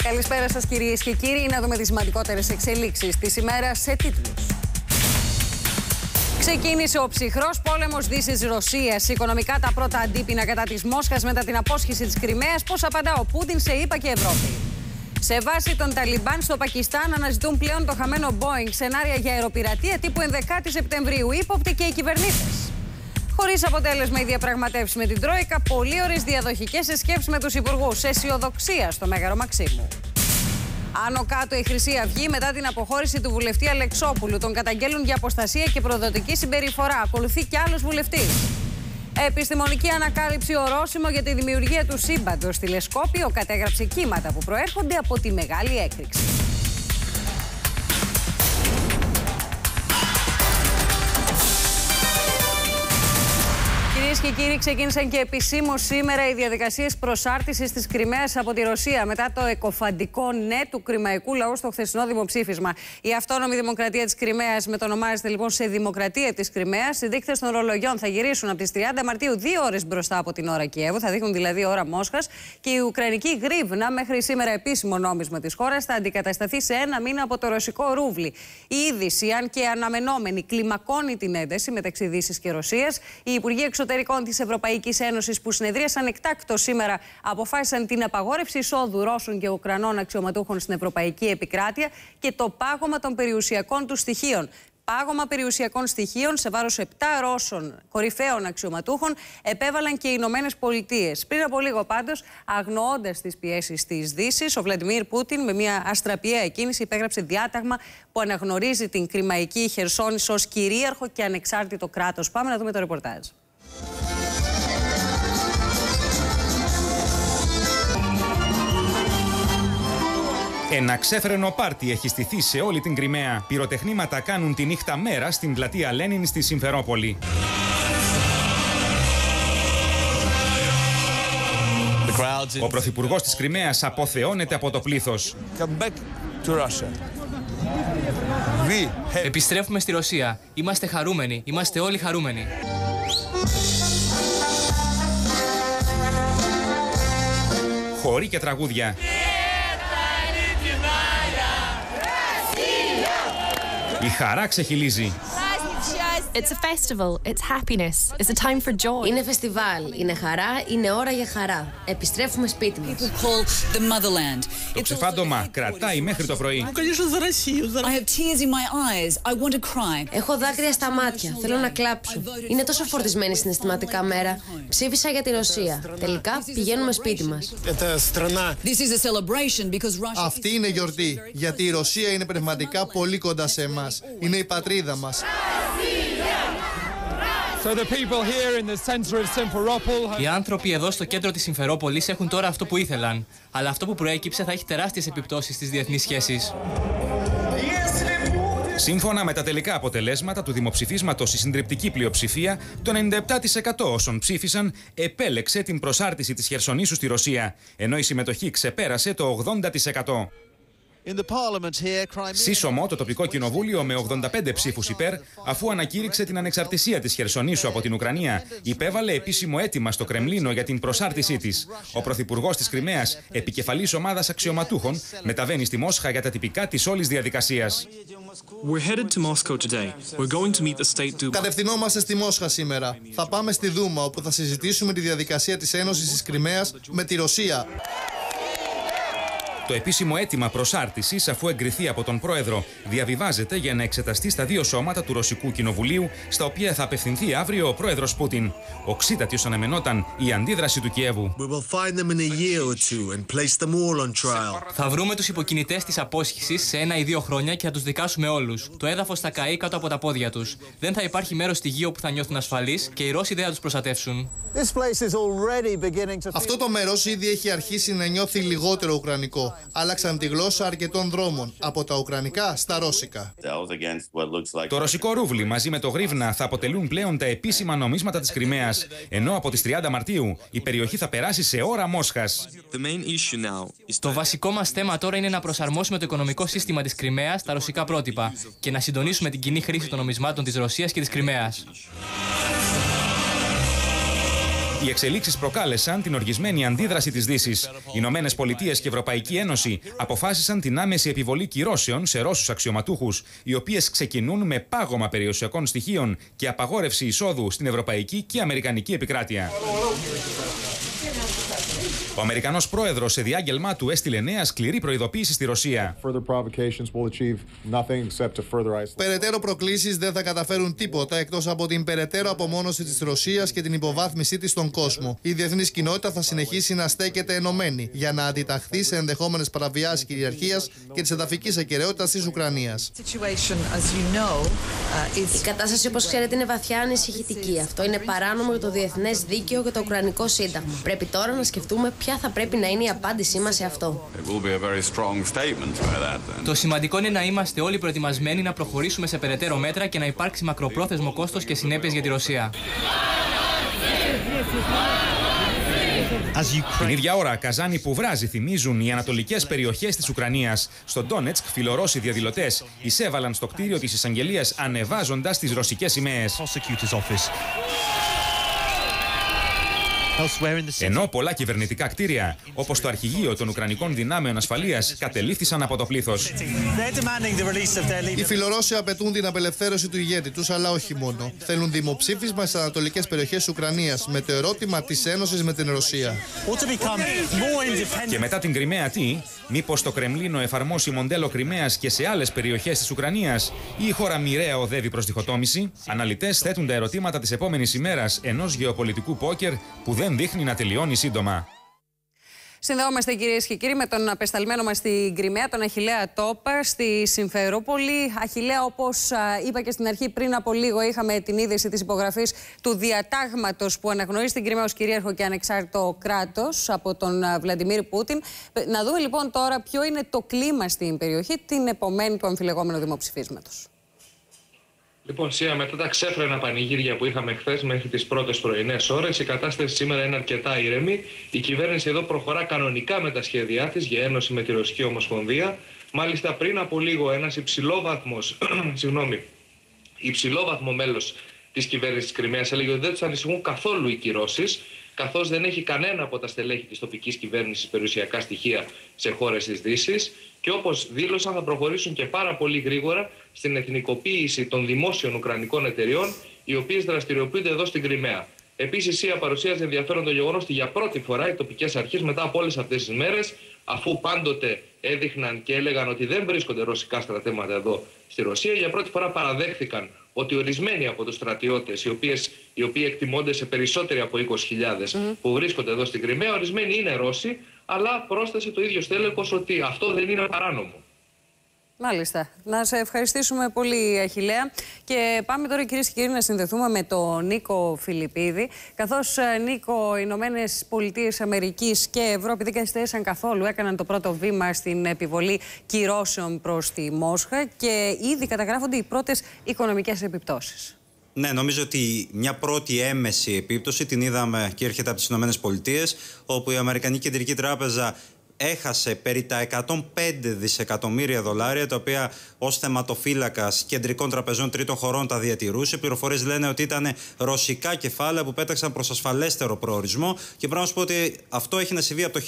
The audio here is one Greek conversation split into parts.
Καλησπέρα σας κυρίες και κύριοι. Να δούμε τις σημαντικότερες εξελίξεις της ημέρας σε τίτλους. Ξεκίνησε ο ψυχρός πόλεμος Δύσης-Ρωσίας. Οικονομικά τα πρώτα αντίπεινα κατά της Μόσχας μετά την απόσχηση της Κριμαίας. Πώς απαντά ο Πούτιν σε ΗΠΑ και Ευρώπη. Σε βάση των Ταλιμπάν στο Πακιστάν αναζητούν πλέον το χαμένο Boeing. Σενάρια για αεροπειρατεία τύπου 11η Σεπτεμβρίου. Ύποπτοι και οι κυβερνήτες. Χωρίς αποτέλεσμα η διαπραγματεύση με την Τρόικα. Πολύ ωραίες διαδοχικές συσκέψεις με τους υπουργούς. Αισιοδοξία στο Μέγαρο Μαξίμου. Άνω κάτω η Χρυσή Αυγή μετά την αποχώρηση του βουλευτή Αλεξόπουλου. Τον καταγγέλουν για αποστασία και προδοτική συμπεριφορά. Ακολουθεί κι άλλος βουλευτής. Επιστημονική ανακάλυψη ορόσημο για τη δημιουργία του σύμπαντος. Τηλεσκόπιο κατέγραψε κύματα που προέρχονται από τη Μεγάλη Έκρηξη. Κυρίες και κύριοι, ξεκίνησαν και επισήμως σήμερα οι διαδικασίες προσάρτησης της Κριμαίας από τη Ρωσία μετά το εκοφαντικό ναι του κριμαϊκού λαού στο χθεσινό δημοψήφισμα. Η αυτόνομη δημοκρατία της Κριμαίας μετονομάζεται λοιπόν σε Δημοκρατία της Κριμαίας. Οι δείκτες των ρολογιών θα γυρίσουν από τις 30 Μαρτίου 2 ώρες μπροστά από την ώρα Κιέβου, θα δείχνουν δηλαδή ώρα Μόσχας, και η Ουκρανική γρίβνα, μέχρι σήμερα επίσημο νόμισμα της χώρας, θα αντικατασταθεί σε ένα μήνα από το ρωσικό ρούβλι. Η είδηση, αν και αναμενόμενη, κλιμακώνει την ένταση μεταξύ Δύσης και Ρωσίας. Οι Υπουργοί Εξωτερικών της Ευρωπαϊκής Ένωσης, που συνεδρίασαν εκτάκτως σήμερα, αποφάσισαν την απαγόρευση εισόδου Ρώσων και Ουκρανών αξιωματούχων στην Ευρωπαϊκή Επικράτεια και το πάγωμα των περιουσιακών του στοιχείων. Πάγωμα περιουσιακών στοιχείων σε βάρος 7 Ρώσων κορυφαίων αξιωματούχων επέβαλαν και οι Ηνωμένες Πολιτείες. Πριν από λίγο πάντως, αγνοώντας τις πιέσεις της Δύσης, ο Βλαντιμίρ Πούτιν με μια αστραπιαία κίνηση υπέγραψε διάταγμα που αναγνωρίζει την Κριμαϊκή Χερσόνησο ως κυρίαρχο και ανεξάρτητο κράτος. Πάμε να δούμε το ρεπορτάζ. Ένα ξέφρενο πάρτι έχει στηθεί σε όλη την Κριμαία. Πυροτεχνήματα κάνουν τη νύχτα μέρα στην πλατεία Λένιν στη Συμφερόπολη. Ο πρωθυπουργός της Κριμαίας αποθεώνεται από το πλήθος. Επιστρέφουμε στη Ρωσία. Είμαστε χαρούμενοι. Είμαστε όλοι χαρούμενοι. Χοροί και τραγούδια. Η χαρά ξεχυλίζει. It's a festival, it's happiness, it's a time for joy. Είναι φεστιβάλ, είναι χαρά, είναι ώρα για χαρά. Επιστρέφουμε σπίτι μας. Το ξεφάντωμα κρατάει μέχρι το πρωί. Έχω δάκρυα στα μάτια, θέλω να κλάψω. Είναι τόσο φορτισμένη συναισθηματικά μέρα. Ψήφισα για τη Ρωσία. Τελικά πηγαίνουμε σπίτι μας. Αυτή είναι γιορτή, γιατί η Ρωσία είναι πνευματικά πολύ κοντά σε εμάς. Είναι η πατρίδα μας. Οι άνθρωποι εδώ στο κέντρο της Συμφερόπολης έχουν τώρα αυτό που ήθελαν. Αλλά αυτό που προέκυψε θα έχει τεράστιες επιπτώσεις στις διεθνείς σχέσεις. Σύμφωνα με τα τελικά αποτελέσματα του δημοψηφίσματος, η συντριπτική πλειοψηφία, το 97% όσων ψήφισαν, επέλεξε την προσάρτηση της Χερσονήσου στη Ρωσία, ενώ η συμμετοχή ξεπέρασε το 80%. Σύσσωμο το τοπικό κοινοβούλιο με 85 ψήφους υπέρ, αφού ανακήρυξε την ανεξαρτησία της Χερσονήσου από την Ουκρανία, υπέβαλε επίσημο αίτημα στο Κρεμλίνο για την προσάρτησή της. Ο πρωθυπουργός της Κριμαίας, επικεφαλής ομάδας αξιωματούχων, μεταβαίνει στη Μόσχα για τα τυπικά της όλης διαδικασίας. Κατευθυνόμαστε στη Μόσχα σήμερα. Θα πάμε στη Δούμα, όπου θα συζητήσουμε τη διαδικασία της Ένωσης της Κριμαίας με τη Ρωσία. Το επίσημο αίτημα προσάρτησης, αφού εγκριθεί από τον πρόεδρο, διαβιβάζεται για να εξεταστεί στα δύο σώματα του Ρωσικού Κοινοβουλίου, στα οποία θα απευθυνθεί αύριο ο πρόεδρος Πούτιν. Οξύτατη ως αναμενόταν η αντίδραση του Κιέβου. Θα βρούμε τους υποκινητές της απόσχησης σε 1 ή 2 χρόνια και θα τους δικάσουμε όλους. Το έδαφος θα καεί κάτω από τα πόδια τους. Δεν θα υπάρχει μέρος στη γη όπου θα νιώθουν ασφαλείς και οι Ρώσοι δεν θα τους προστατεύσουν. Αυτό το μέρος ήδη έχει αρχίσει να νιώθει λιγότερο ουκρανικό. Άλλαξαν τη γλώσσα αρκετών δρόμων, από τα ουκρανικά στα ρώσικα. Το ρωσικό ρούβλι μαζί με το γρίβνα θα αποτελούν πλέον τα επίσημα νομίσματα της Κριμαίας, ενώ από τις 30 Μαρτίου η περιοχή θα περάσει σε ώρα Μόσχας. Το βασικό μας θέμα τώρα είναι να προσαρμόσουμε το οικονομικό σύστημα της Κριμαίας στα ρωσικά πρότυπα και να συντονίσουμε την κοινή χρήση των νομισμάτων της Ρωσίας και της Κριμαίας. Οι εξελίξεις προκάλεσαν την οργισμένη αντίδραση της Δύσης. Οι Ηνωμένες Πολιτείες και η Ευρωπαϊκή Ένωση αποφάσισαν την άμεση επιβολή κυρώσεων σε Ρώσους αξιωματούχους, οι οποίες ξεκινούν με πάγωμα περιουσιακών στοιχείων και απαγόρευση εισόδου στην ευρωπαϊκή και αμερικανική επικράτεια. Ο Αμερικανός πρόεδρος σε διάγγελμά του έστειλε νέα σκληρή προειδοποίηση στη Ρωσία. Περαιτέρω προκλήσεις δεν θα καταφέρουν τίποτα εκτός από την περαιτέρω απομόνωση της Ρωσίας και την υποβάθμισή της στον κόσμο. Η διεθνής κοινότητα θα συνεχίσει να στέκεται ενωμένη για να αντιταχθεί σε ενδεχόμενες παραβιάσεις κυριαρχίας και της εδαφικής ακεραιότητας της Ουκρανίας. Η κατάσταση, όπως ξέρετε, είναι βαθιά ανησυχητική. Αυτό είναι παράνομο για το διεθνές δίκαιο και το Ουκρανικό Σύνταγμα. Πρέπει τώρα να σκεφτούμε ποια θα πρέπει να είναι η απάντησή μας σε αυτό. Το σημαντικό είναι να είμαστε όλοι προετοιμασμένοι να προχωρήσουμε σε περαιτέρω μέτρα και να υπάρξει μακροπρόθεσμο κόστος και συνέπειες για τη Ρωσία. Την ίδια ώρα, Καζάνι που βράζει θυμίζουν οι ανατολικές περιοχές της Ουκρανίας. Στο Ντόνετσκ, φιλορώσοι διαδηλωτές εισέβαλαν στο κτίριο της εισαγγελίας ανεβάζοντας τις ρωσικές σημαίες. Ενώ πολλά κυβερνητικά κτίρια, όπως το αρχηγείο των Ουκρανικών Δυνάμεων Ασφαλείας, κατελήφθησαν από το πλήθος. Οι φιλορώσοι απαιτούν την απελευθέρωση του ηγέτη τους, αλλά όχι μόνο. Θέλουν δημοψήφισμα στις ανατολικές περιοχές της Ουκρανίας, με το ερώτημα της ένωσης με την Ρωσία. Και μετά την Κριμαία τι, μήπως το Κρεμλίνο εφαρμόσει μοντέλο Κριμαίας και σε άλλες περιοχές της Ουκρανίας, ή η χώρα μοιραία οδεύει προς διχοτόμηση? Αναλυτές θέτουν τα ερωτήματα της επόμενης ημέρας ενός γεωπολιτικού πόκερ που δεν δείχνει να τελειώνει σύντομα. Συνδεόμαστε, κυρίες και κύριοι, με τον απεσταλμένο μας στην Κριμαία, τον Αχιλλέα Τόπα, στη Συμφερόπολη. Αχιλλέα, όπως είπα και στην αρχή, πριν από λίγο είχαμε την είδηση της υπογραφής του διατάγματος που αναγνωρίζει την Κριμαία ως κυρίαρχο και ανεξάρτητο κράτος από τον Βλαντιμίρ Πούτιν. Να δούμε λοιπόν τώρα ποιο είναι το κλίμα στην περιοχή την επομένη του αμφιλεγόμενου δημοψηφίσματος. Λοιπόν, Σία, μετά τα ξέφρενα πανηγύρια που είχαμε χθες μέχρι τις πρώτες πρωινές ώρες, η κατάσταση σήμερα είναι αρκετά ήρεμη. Η κυβέρνηση εδώ προχωρά κανονικά με τα σχέδιά της για ένωση με τη Ρωσική Ομοσπονδία. Μάλιστα, πριν από λίγο, ένας υψηλόβαθμο μέλος της κυβέρνησης της Κριμαίας έλεγε ότι δεν τους ανησυχούν καθόλου οι κυρώσεις, καθώς δεν έχει κανένα από τα στελέχη της τοπικής κυβέρνησης περιουσιακά στοιχεία σε χώρες της Δύσης. Και όπως δήλωσαν, θα προχωρήσουν και πάρα πολύ γρήγορα στην εθνικοποίηση των δημόσιων ουκρανικών εταιριών, οι οποίες δραστηριοποιούνται εδώ στην Κριμαία. Επίσης, η παρουσίαζε ενδιαφέρον το γεγονός ότι για πρώτη φορά οι τοπικές αρχές, μετά από όλες αυτές τις μέρες, αφού πάντοτε έδειχναν και έλεγαν ότι δεν βρίσκονται ρωσικά στρατεύματα εδώ στη Ρωσία, για πρώτη φορά παραδέχθηκαν ότι ορισμένοι από τους στρατιώτες, οι οποίοι εκτιμώνται σε περισσότεροι από 20.000 που βρίσκονται εδώ στην Κριμαία, ορισμένοι είναι Ρώσοι, αλλά πρόσθεσε το ίδιο στέλεχος ότι αυτό δεν είναι παράνομο. Μάλιστα. Να σε ευχαριστήσουμε πολύ, Αχιλλέα. Και πάμε τώρα, κυρίες και κύριοι, να συνδεθούμε με τον Νίκο Φιλιππίδη. Καθώς, Νίκο, οι Ηνωμένες Πολιτείες Αμερικής και Ευρώπη δεν καθυστέρησαν καθόλου, έκαναν το πρώτο βήμα στην επιβολή κυρώσεων προς τη Μόσχα και ήδη καταγράφονται οι πρώτες οικονομικές επιπτώσεις. Ναι, νομίζω ότι μια πρώτη έμεση επίπτωση την είδαμε και έρχεται από τις Ηνωμένες Πολιτείες, όπου η Αμερικανική Κεντρική Τράπεζα έχασε περί τα 105 δισεκατομμύρια δολάρια, τα οποία ως θεματοφύλακας κεντρικών τραπεζών τρίτων χωρών τα διατηρούσε. Οι πληροφορίες λένε ότι ήταν ρωσικά κεφάλαια που πέταξαν προς ασφαλέστερο προορισμό. Και πρέπει να σου πω ότι αυτό έχει να συμβεί από το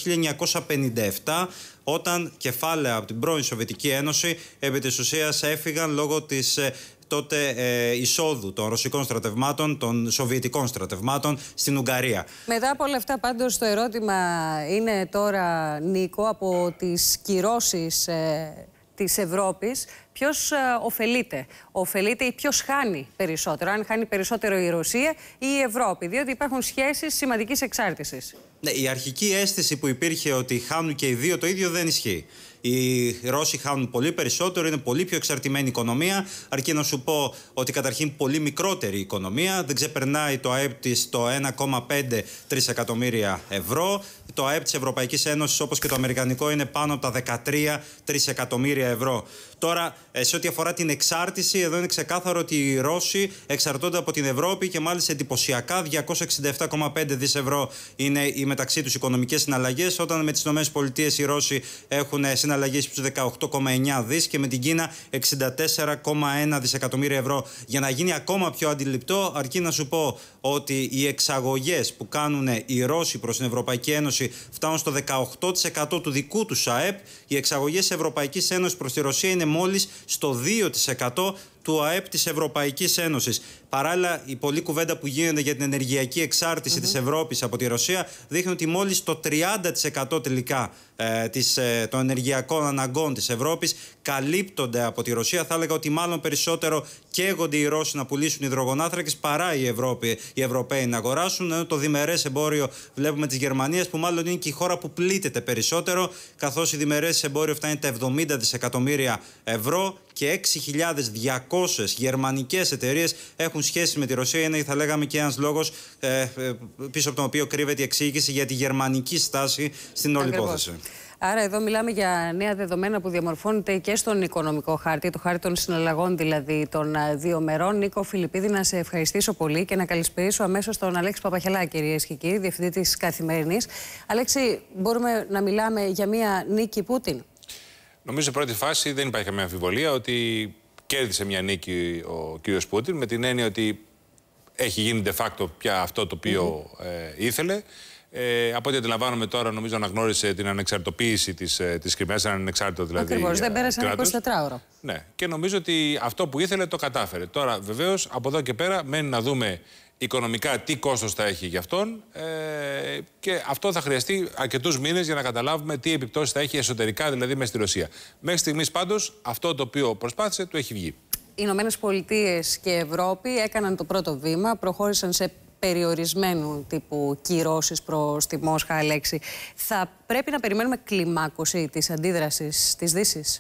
1957, όταν κεφάλαια από την πρώην Σοβιετική Ένωση επί της ουσίας έφυγαν λόγω της τότε εισόδου των ρωσικών στρατευμάτων, των σοβιετικών στρατευμάτων στην Ουγγαρία. Μετά από όλα αυτά, πάντως, το ερώτημα είναι τώρα, Νίκο, από τις κυρώσεις της Ευρώπης, ποιος ωφελείται? Ωφελείται ή ποιος χάνει περισσότερο? Αν χάνει περισσότερο η Ρωσία ή η Ευρώπη? Διότι υπάρχουν σχέσεις σημαντικής εξάρτησης. Ναι, η αρχική αίσθηση που υπήρχε ότι χάνουν και οι δύο το ίδιο δεν ισχύει. Οι Ρώσοι χάνουν πολύ περισσότερο, είναι πολύ πιο εξαρτημένη οικονομία. Αρκεί να σου πω ότι καταρχήν πολύ μικρότερη οικονομία, δεν ξεπερνάει το ΑΕΠ της το 1,5 τρισεκατομμύρια ευρώ. Το ΑΕΠ της Ευρωπαϊκής Ένωσης, όπως και το αμερικανικό, είναι πάνω από τα 13 τρισεκατομμύρια ευρώ. Τώρα, Σε ό,τι αφορά την εξάρτηση, εδώ είναι ξεκάθαρο ότι οι Ρώσοι εξαρτώνται από την Ευρώπη και μάλιστα εντυπωσιακά 267,5 δις ευρώ είναι οι μεταξύ τους οικονομικές συναλλαγές, όταν με τις ΗΠΑ οι Ρώσοι έχουν συναλλαγές στους 18,9 δις και με την Κίνα 64,1 δισεκατομμύρια ευρώ. Για να γίνει ακόμα πιο αντιληπτό, αρκεί να σου πω ότι οι εξαγωγές που κάνουν οι Ρώσοι προς την Ευρωπαϊκή Ένωση φτάνουν στο 18% του δικού τους ΑΕΠ. Οι εξαγωγές της Ευρωπαϊκής Ένωσης προς τη Ρωσία είναι μόλις στο 2% του ΑΕΠ της Ευρωπαϊκής Ένωσης. Παράλληλα, η πολλή κουβέντα που γίνεται για την ενεργειακή εξάρτηση της Ευρώπης από τη Ρωσία δείχνει ότι μόλις το 30% τελικά των ενεργειακών αναγκών της Ευρώπης καλύπτονται από τη Ρωσία. Θα έλεγα ότι μάλλον περισσότερο καίγονται οι Ρώσοι να πουλήσουν υδρογονάνθρακες παρά οι Ευρωπαίοι να αγοράσουν. Ενώ το διμερές εμπόριο βλέπουμε της Γερμανίας, που μάλλον είναι και η χώρα που πλήττεται περισσότερο, καθώς η διμερές εμπόριο φτάνει τα 70 δισεκατομμύρια ευρώ και 6.200 γερμανικές εταιρείες έχουν σχέση με τη Ρωσία. Είναι, θα λέγαμε, και ένας λόγος πίσω από τον οποίο κρύβεται η εξήγηση για τη γερμανική στάση στην όλη υπόθεση. Άρα εδώ μιλάμε για νέα δεδομένα που διαμορφώνεται και στον οικονομικό χάρτη, το χάρτη των συναλλαγών δηλαδή των δύο μερών. Νίκο Φιλιππίδη, να σε ευχαριστήσω πολύ και να καλησπερίσω αμέσως τον Αλέξη Παπαχελά, κυρίες και κύριοι, διευθυντή της Καθημερινής. Αλέξη, μπορούμε να μιλάμε για μια νίκη Πούτιν? Νομίζω σε πρώτη φάση δεν υπάρχει καμία αμφιβολία ότι κέρδισε μια νίκη ο κύριος Πούτιν, με την έννοια ότι έχει γίνει de facto πια αυτό το οποίο ήθελε. Από ό,τι αντιλαμβάνομαι τώρα, νομίζω αναγνώρισε την ανεξαρτητοποίηση της Κριμαίας, έναν ανεξάρτητο δηλαδή. Ακριβώς, δεν πέρασε ένα 24ωρο. Ναι, και νομίζω ότι αυτό που ήθελε το κατάφερε. Τώρα, βεβαίως, από εδώ και πέρα μένει να δούμε οικονομικά τι κόστος θα έχει για αυτόν και αυτό θα χρειαστεί αρκετούς μήνες για να καταλάβουμε τι επιπτώσεις θα έχει εσωτερικά, δηλαδή μέσα στη Ρωσία. Μέχρι στιγμής πάντως αυτό το οποίο προσπάθησε του έχει βγει. Οι Ηνωμένες Πολιτείες και Ευρώπη έκαναν το πρώτο βήμα, προχώρησαν σε περιορισμένου τύπου κυρώσεις προς τη Μόσχα, Αλέξη. Θα πρέπει να περιμένουμε κλιμάκωση της αντίδρασης της Δύσης?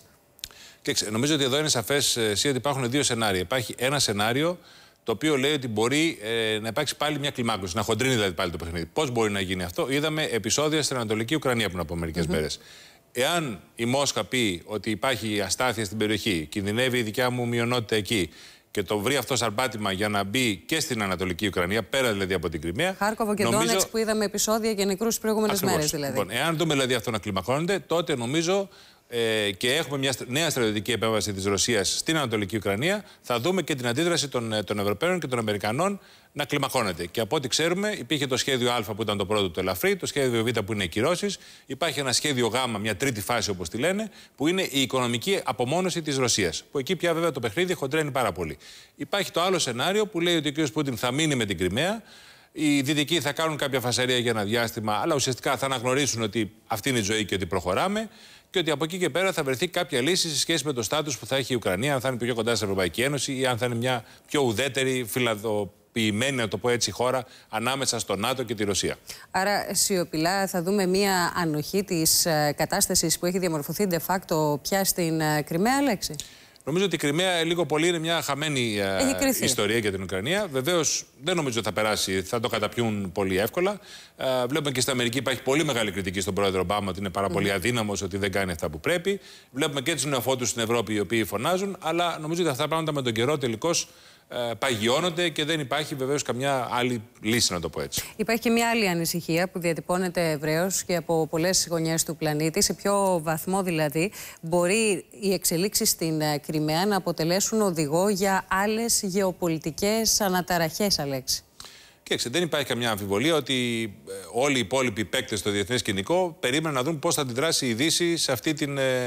Νομίζω ότι εδώ είναι σαφές ότι υπάρχουν δύο σενάρια. Υπάρχει ένα σενάριο το οποίο λέει ότι μπορεί να υπάρξει πάλι μια κλιμάκωση, να χοντρίνει δηλαδή πάλι το παιχνίδι. Πώς μπορεί να γίνει αυτό? Είδαμε επεισόδια στην Ανατολική Ουκρανία πριν από μερικές μέρες. Εάν η Μόσχα πει ότι υπάρχει αστάθεια στην περιοχή, κινδυνεύει η δικιά μου μειονότητα εκεί, και το βρει αυτό σαν πάτημα για να μπει και στην Ανατολική Ουκρανία, πέρα δηλαδή από την Κριμαία. Χάρκοβο και Ντόνετσκ που είδαμε επεισόδια και νεκρούς τις προηγούμενες μέρες δηλαδή. Λοιπόν, εάν δούμε δηλαδή αυτό να κλιμακώνεται, τότε νομίζω και έχουμε μια νέα στρατιωτική επέμβαση της Ρωσίας στην Ανατολική Ουκρανία, θα δούμε και την αντίδραση των Ευρωπαίων και των Αμερικανών να κλιμακώνεται. Και από ό,τι ξέρουμε, υπήρχε το σχέδιο Α που ήταν το πρώτο, το ελαφρύ, το σχέδιο Β που είναι οι κυρώσεις, υπάρχει ένα σχέδιο Γ, μια τρίτη φάση όπως τη λένε, που είναι η οικονομική απομόνωση της Ρωσίας. Που εκεί πια βέβαια το παιχνίδι χοντρένει πάρα πολύ. Υπάρχει το άλλο σενάριο που λέει ότι ο κ. Πούτιν θα μείνει με την Κριμαία. Οι Δυτικοί θα κάνουν κάποια φασαρία για ένα διάστημα, αλλά ουσιαστικά θα αναγνωρίσουν ότι αυτή είναι η ζωή και ότι προχωράμε. Και ότι από εκεί και πέρα θα βρεθεί κάποια λύση σε σχέση με το στάτους που θα έχει η Ουκρανία, αν θα είναι πιο κοντά στην Ευρωπαϊκή Ένωση ή αν θα είναι μια πιο ουδέτερη, φιλαδοποιημένη, να το πω έτσι, χώρα ανάμεσα στο ΝΑΤΟ και τη Ρωσία. Άρα, σιωπηλά θα δούμε μια ανοχή της κατάστασης που έχει διαμορφωθεί de facto πια στην Κριμαία, Αλέξη? Νομίζω ότι η Κριμαία λίγο πολύ είναι μια χαμένη ιστορία για την Ουκρανία. Βεβαίως δεν νομίζω ότι θα περάσει, θα το καταπιούν πολύ εύκολα. Βλέπουμε και στην Αμερική υπάρχει πολύ μεγάλη κριτική στον πρόεδρο Ομπάμα ότι είναι πάρα πολύ αδύναμος, ότι δεν κάνει αυτά που πρέπει. Βλέπουμε και τους νεοφώτους στην Ευρώπη οι οποίοι φωνάζουν, αλλά νομίζω ότι αυτά τα πράγματα με τον καιρό τελικώς παγιώνονται και δεν υπάρχει βεβαίως καμιά άλλη λύση, να το πω έτσι. Υπάρχει και μια άλλη ανησυχία που διατυπώνεται ευρέως και από πολλές γωνιές του πλανήτη. Σε ποιο βαθμό δηλαδή μπορεί οι εξελίξεις στην Κριμαία να αποτελέσουν οδηγό για άλλες γεωπολιτικές αναταραχές, Αλέξη? Κοίταξε, δεν υπάρχει καμιά αμφιβολία ότι όλοι οι υπόλοιποι παίκτες στο διεθνές σκηνικό περίμεναν να δουν πώς θα αντιδράσει η Δύση σε αυτή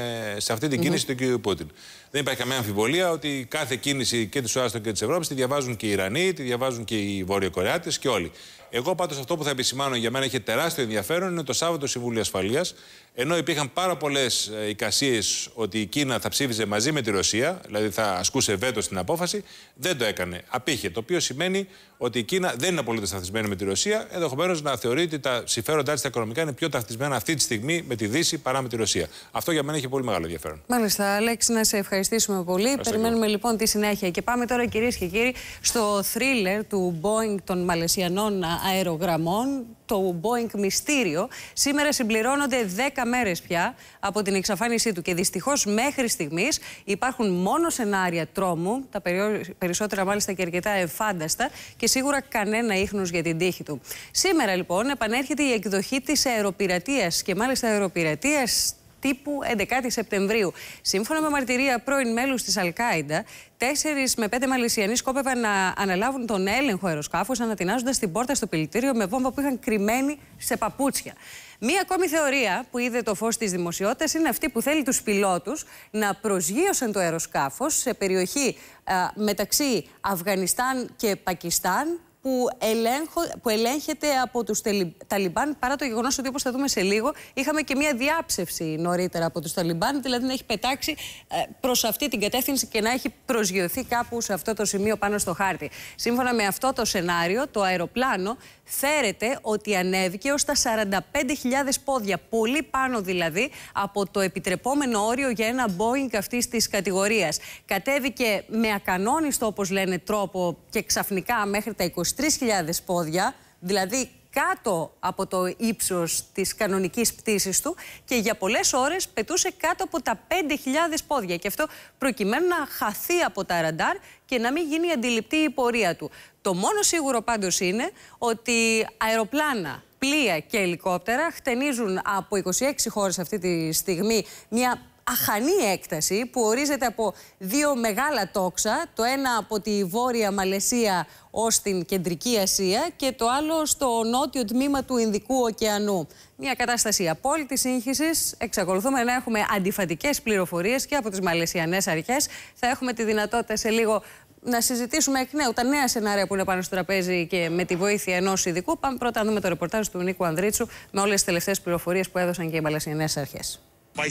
την κίνηση του κ. Πούτιν. Δεν υπάρχει καμία αμφιβολία ότι κάθε κίνηση και της ΟΑΣΤΟ και της Ευρώπης τη διαβάζουν και οι Ιρανοί, τη διαβάζουν και οι Βόρειο-Κορεάτες και όλοι. Εγώ πάντως αυτό που θα επισημάνω, για μένα έχει τεράστιο ενδιαφέρον, είναι το Σάββατο Συμβούλιο Ασφαλείας. Ενώ υπήρχαν πάρα πολλές εικασίες ότι η Κίνα θα ψήφιζε μαζί με τη Ρωσία, δηλαδή θα ασκούσε βέτο στην απόφαση, δεν το έκανε. Απήχε. Το οποίο σημαίνει ότι η Κίνα δεν είναι απολύτως ταυτισμένη με τη Ρωσία, ενδεχομένως να θεωρεί ότι τα συμφέροντά της τα οικονομικά είναι πιο ταυτισμένα αυτή τη στιγμή με τη Δύση παρά με τη Ρωσία. Αυτό για μένα έχει πολύ μεγάλο ενδιαφέρον. Μάλιστα, Αλέξη, να σε ευχαριστήσουμε πολύ. Περιμένουμε λοιπόν τη συνέχεια. Και πάμε τώρα, κυρίες και κύριοι, στο θρίλερ του Boeing των Μαλαισιανών αερογραμμών, το Boeing μυστήριο. Σήμερα συμπληρώνονται 10 μέρες πια από την εξαφάνισή του και δυστυχώς μέχρι στιγμής υπάρχουν μόνο σενάρια τρόμου, τα περισσότερα μάλιστα και αρκετά εμφάνταστα και σίγουρα κανένα ίχνος για την τύχη του. Σήμερα λοιπόν επανέρχεται η εκδοχή της αεροπειρατείας και μάλιστα αεροπειρατείας τύπου 11 Σεπτεμβρίου. Σύμφωνα με μαρτυρία πρώην μέλους της Αλ-Κάιντα, 4 με 5 Μαλαισιανοί σκόπευαν να αναλάβουν τον έλεγχο αεροσκάφους ανατινάζοντας την πόρτα στο πιλωτήριο με βόμβα που είχαν κρυμμένη σε παπούτσια. Μία ακόμη θεωρία που είδε το φως της δημοσιότητας είναι αυτή που θέλει τους πιλότους να προσγείωσαν το αεροσκάφος σε περιοχή μεταξύ Αφγανιστάν και Πακιστάν, που ελέγχεται από τους Ταλιμπάν, παρά το γεγονός ότι, όπως θα δούμε σε λίγο, είχαμε και μια διάψευση νωρίτερα από τους Ταλιμπάν, δηλαδή να έχει πετάξει προς αυτή την κατεύθυνση και να έχει προσγειωθεί κάπου σε αυτό το σημείο πάνω στο χάρτη. Σύμφωνα με αυτό το σενάριο, το αεροπλάνο φέρεται ότι ανέβηκε ως τα 45.000 πόδια, πολύ πάνω δηλαδή από το επιτρεπόμενο όριο για ένα Boeing αυτής της κατηγορίας. Κατέβηκε με ακανόνιστο, όπως λένε, τρόπο και ξαφνικά μέχρι τα 23.000 πόδια, δηλαδή κάτω από το ύψος της κανονικής πτήσης του και για πολλές ώρες πετούσε κάτω από τα 5.000 πόδια και αυτό προκειμένου να χαθεί από τα ραντάρ και να μην γίνει αντιληπτή η πορεία του. Το μόνο σίγουρο πάντως είναι ότι αεροπλάνα, πλοία και ελικόπτερα χτενίζουν από 26 χώρες αυτή τη στιγμή μια αχανή έκταση που ορίζεται από 2 μεγάλα τόξα, το ένα από τη Βόρεια Μαλαισία ως την Κεντρική Ασία και το άλλο στο νότιο τμήμα του Ινδικού ωκεανού. Μια κατάσταση απόλυτης σύγχυσης. Εξακολουθούμε να έχουμε αντιφατικές πληροφορίες και από τις Μαλαισιανές αρχές. Θα έχουμε τη δυνατότητα σε λίγο να συζητήσουμε εκ νέου τα νέα σενάρια που είναι πάνω στο τραπέζι και με τη βοήθεια ενός ειδικού. Πάμε πρώτα να δούμε το ρεπορτάζ του Νίκου Ανδρίτσου με όλες τις τελευταίες πληροφορίες που έδωσαν και οι Μαλαισιανές αρχές.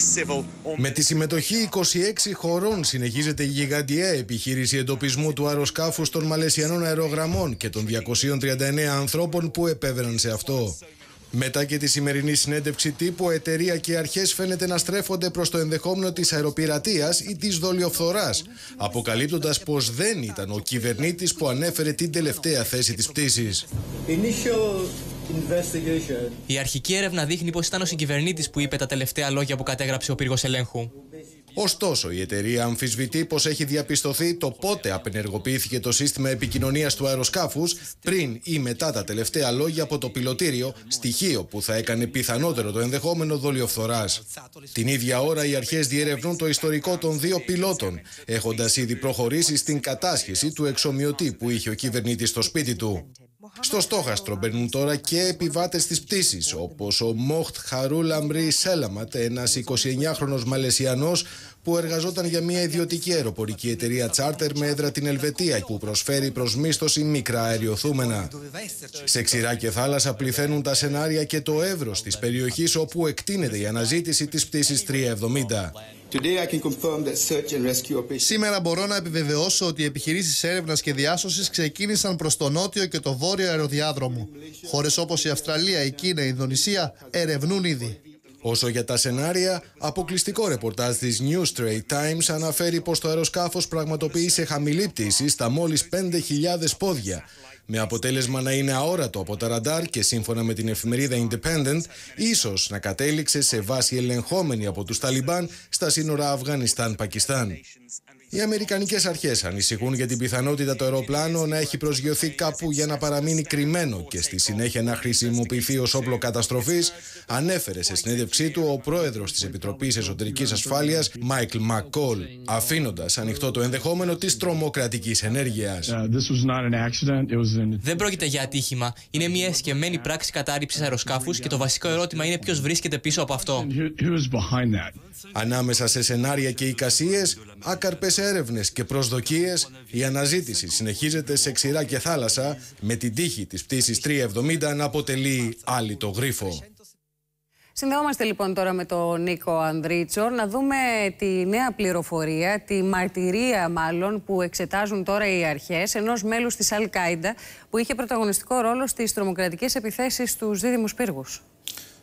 Με τη συμμετοχή 26 χωρών συνεχίζεται η γιγαντιαία επιχείρηση εντοπισμού του αεροσκάφους των Μαλαισιανών αερογραμμών και των 239 ανθρώπων που επέβαιναν σε αυτό. Μετά και τη σημερινή συνέντευξη τύπου, εταιρεία και αρχές φαίνεται να στρέφονται προς το ενδεχόμενο της αεροπειρατείας ή της δολιοφθοράς, αποκαλύπτοντας πως δεν ήταν ο κυβερνήτης που ανέφερε την τελευταία θέση της πτήσης. Η αρχική έρευνα δείχνει πως ήταν ο συγκυβερνήτης που είπε τα τελευταία λόγια που κατέγραψε ο πύργος ελέγχου. Ωστόσο, η εταιρεία αμφισβητεί πως έχει διαπιστωθεί το πότε απενεργοποιήθηκε το σύστημα επικοινωνίας του αεροσκάφους πριν ή μετά τα τελευταία λόγια από το πιλωτήριο, στοιχείο που θα έκανε πιθανότερο το ενδεχόμενο δολιοφθοράς. Την ίδια ώρα, οι αρχές διερευνούν το ιστορικό των 2 πιλότων, έχοντας ήδη προχωρήσει στην κατάσχεση του εξομοιωτή που είχε ο κυβερνήτης στο σπίτι του. Στο στόχαστρο μπαίνουν τώρα και επιβάτες της πτήσης, όπως ο Μοχτ Χαρούλ Αμπρί Σέλαματ, ένας 29χρονος Μαλαισιανός που εργαζόταν για μια ιδιωτική αεροπορική εταιρεία τσάρτερ με έδρα την Ελβετία, που προσφέρει προς μίσθωση μικρά αεριοθούμενα. Σε ξηρά και θάλασσα πληθαίνουν τα σενάρια και το εύρος της περιοχής όπου εκτείνεται η αναζήτηση της πτήσης 370. Σήμερα μπορώ να επιβεβαιώσω ότι οι επιχειρήσεις έρευνας και διάσωσης ξεκίνησαν προς το νότιο και το βόρειο αεροδιάδρομο. Χώρες όπως η Αυστραλία, η Κίνα, η Ινδονησία ερευνούν ήδη. Όσο για τα σενάρια, αποκλειστικό ρεπορτάζ της New Straits Times αναφέρει πως το αεροσκάφος πραγματοποίησε χαμηλή πτήση στα μόλις 5.000 πόδια, με αποτέλεσμα να είναι αόρατο από τα ραντάρ και σύμφωνα με την εφημερίδα Independent, ίσως να κατέληξε σε βάση ελεγχόμενη από τους Ταλιμπάν στα σύνορα Αφγανιστάν-Πακιστάν. Οι αμερικανικές αρχές ανησυχούν για την πιθανότητα το αεροπλάνο να έχει προσγειωθεί κάπου για να παραμείνει κρυμμένο και στη συνέχεια να χρησιμοποιηθεί ως όπλο καταστροφής, ανέφερε σε συνέντευξή του ο πρόεδρος της Επιτροπής Εσωτερικής Ασφάλειας, Μάικλ Μακκόλ, αφήνοντας ανοιχτό το ενδεχόμενο της τρομοκρατικής ενέργειας. Δεν πρόκειται για ατύχημα. Είναι μια εσκεμμένη πράξη κατάρριψης αεροσκάφους και το βασικό ερώτημα είναι ποιος βρίσκεται πίσω από αυτό. Ανάμεσα σε σενάρια και εικασίες, άκαρπες έρευνες και προσδοκίες, η αναζήτηση συνεχίζεται σε ξηρά και θάλασσα, με την τύχη της πτήσης 370 να αποτελεί άλυτο γρίφο. Συνδεόμαστε λοιπόν τώρα με τον Νίκο Ανδρίτσο να δούμε τη νέα πληροφορία, τη μαρτυρία μάλλον που εξετάζουν τώρα οι αρχές ενός μέλους της Αλ-Κάιντα που είχε πρωταγωνιστικό ρόλο στις τρομοκρατικές επιθέσεις στους δίδυμους πύργους.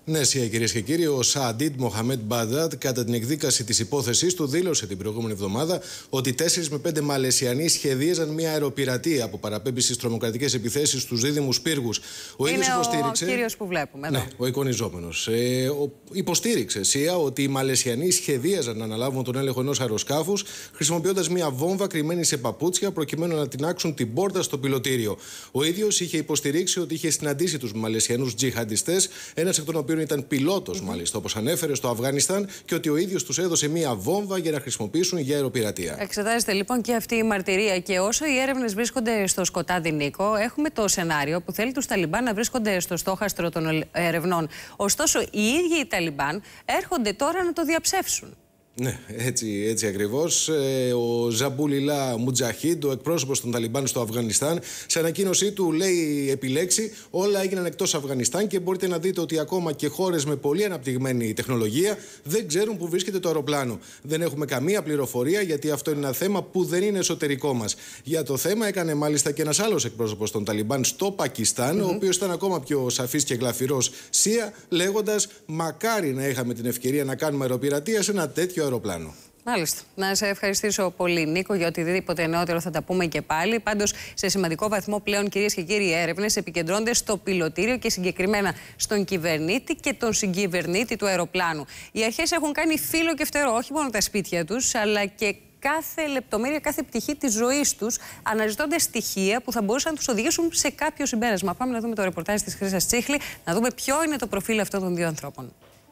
Ναι, κυρίες και κύριοι, ο Σααντίτ Μοχαμέντ Μπαντάτ, κατά την εκδίκαση της υπόθεσής του, δήλωσε την προηγούμενη εβδομάδα ότι 4 με 5 Μαλαισιανοί σχεδίαζαν μια αεροπειρατεία που παραπέμπει στις τρομοκρατικές επιθέσεις στους δίδυμους πύργους. Ο ίδιος υποστήριξε. Ο κύριος που βλέπουμε εδώ. Ναι, ο εικονιζόμενος. Υποστήριξε ΣΥΑ ότι οι Μαλαισιανοί σχεδίαζαν να αναλάβουν τον έλεγχο ενός αεροσκάφους χρησιμοποιώντας μια βόμβα κρυμμένη σε παπούτσια προκειμένου να τινάξουν την πόρτα στο πιλωτήριο. Ο ίδιος είχε υποστηρίξει ότι είχε συναντήσει τους Μαλαισιανούς τζιχαντιστές, ένας εκ των οποίων ήταν πιλότος, μάλιστα, όπως ανέφερε, στο Αφγανιστάν, και ότι ο ίδιος τους έδωσε μία βόμβα για να χρησιμοποιήσουν για αεροπειρατεία. Εξετάζεται λοιπόν και αυτή η μαρτυρία. Και όσο οι έρευνες βρίσκονται στο σκοτάδι, Νίκο, έχουμε το σενάριο που θέλει τους Ταλιμπάν να βρίσκονται στο στόχαστρο των ερευνών. Ωστόσο, οι ίδιοι οι Ταλιμπάν έρχονται τώρα να το διαψεύσουν. Ναι, έτσι ακριβώς. Ο Ζαμπούλιλα Μουτζαχίντ, ο εκπρόσωπος των Ταλιμπάν στο Αφγανιστάν, σε ανακοίνωσή του λέει επιλέξει όλα έγιναν εκτός Αφγανιστάν και μπορείτε να δείτε ότι ακόμα και χώρες με πολύ αναπτυγμένη τεχνολογία δεν ξέρουν που βρίσκεται το αεροπλάνο. Δεν έχουμε καμία πληροφορία γιατί αυτό είναι ένα θέμα που δεν είναι εσωτερικό μας. Για το θέμα έκανε μάλιστα και ένας άλλος εκπρόσωπος των Ταλιμπάν στο Πακιστάν, ο οποίος ήταν ακόμα πιο σαφής και γλαφυρός ΣΥΑ, λέγοντας μακάρι να είχαμε την ευκαιρία να κάνουμε αεροπειρατεία σε ένα τέτοιο αεροπλάνο. Μάλιστα. Να σε ευχαριστήσω πολύ, Νίκο, για οτιδήποτε νεότερο θα τα πούμε και πάλι. Πάντως, σε σημαντικό βαθμό πλέον, κυρίες και κύριοι, οι έρευνες επικεντρώνονται στο πιλωτήριο και συγκεκριμένα στον κυβερνήτη και τον συγκυβερνήτη του αεροπλάνου. Οι αρχές έχουν κάνει φύλλο και φτερό όχι μόνο τα σπίτια τους, αλλά και κάθε λεπτομέρεια, κάθε πτυχή της ζωής τους, αναζητώντας στοιχεία που θα μπορούσαν να τους οδηγήσουν σε κάποιο συμπέρασμα. Πάμε να δούμε το ρεπορτάζ της Χρύσας Τσίχλη, να δούμε ποιο είναι το προφίλ αυτών των δύο ανθρώπων.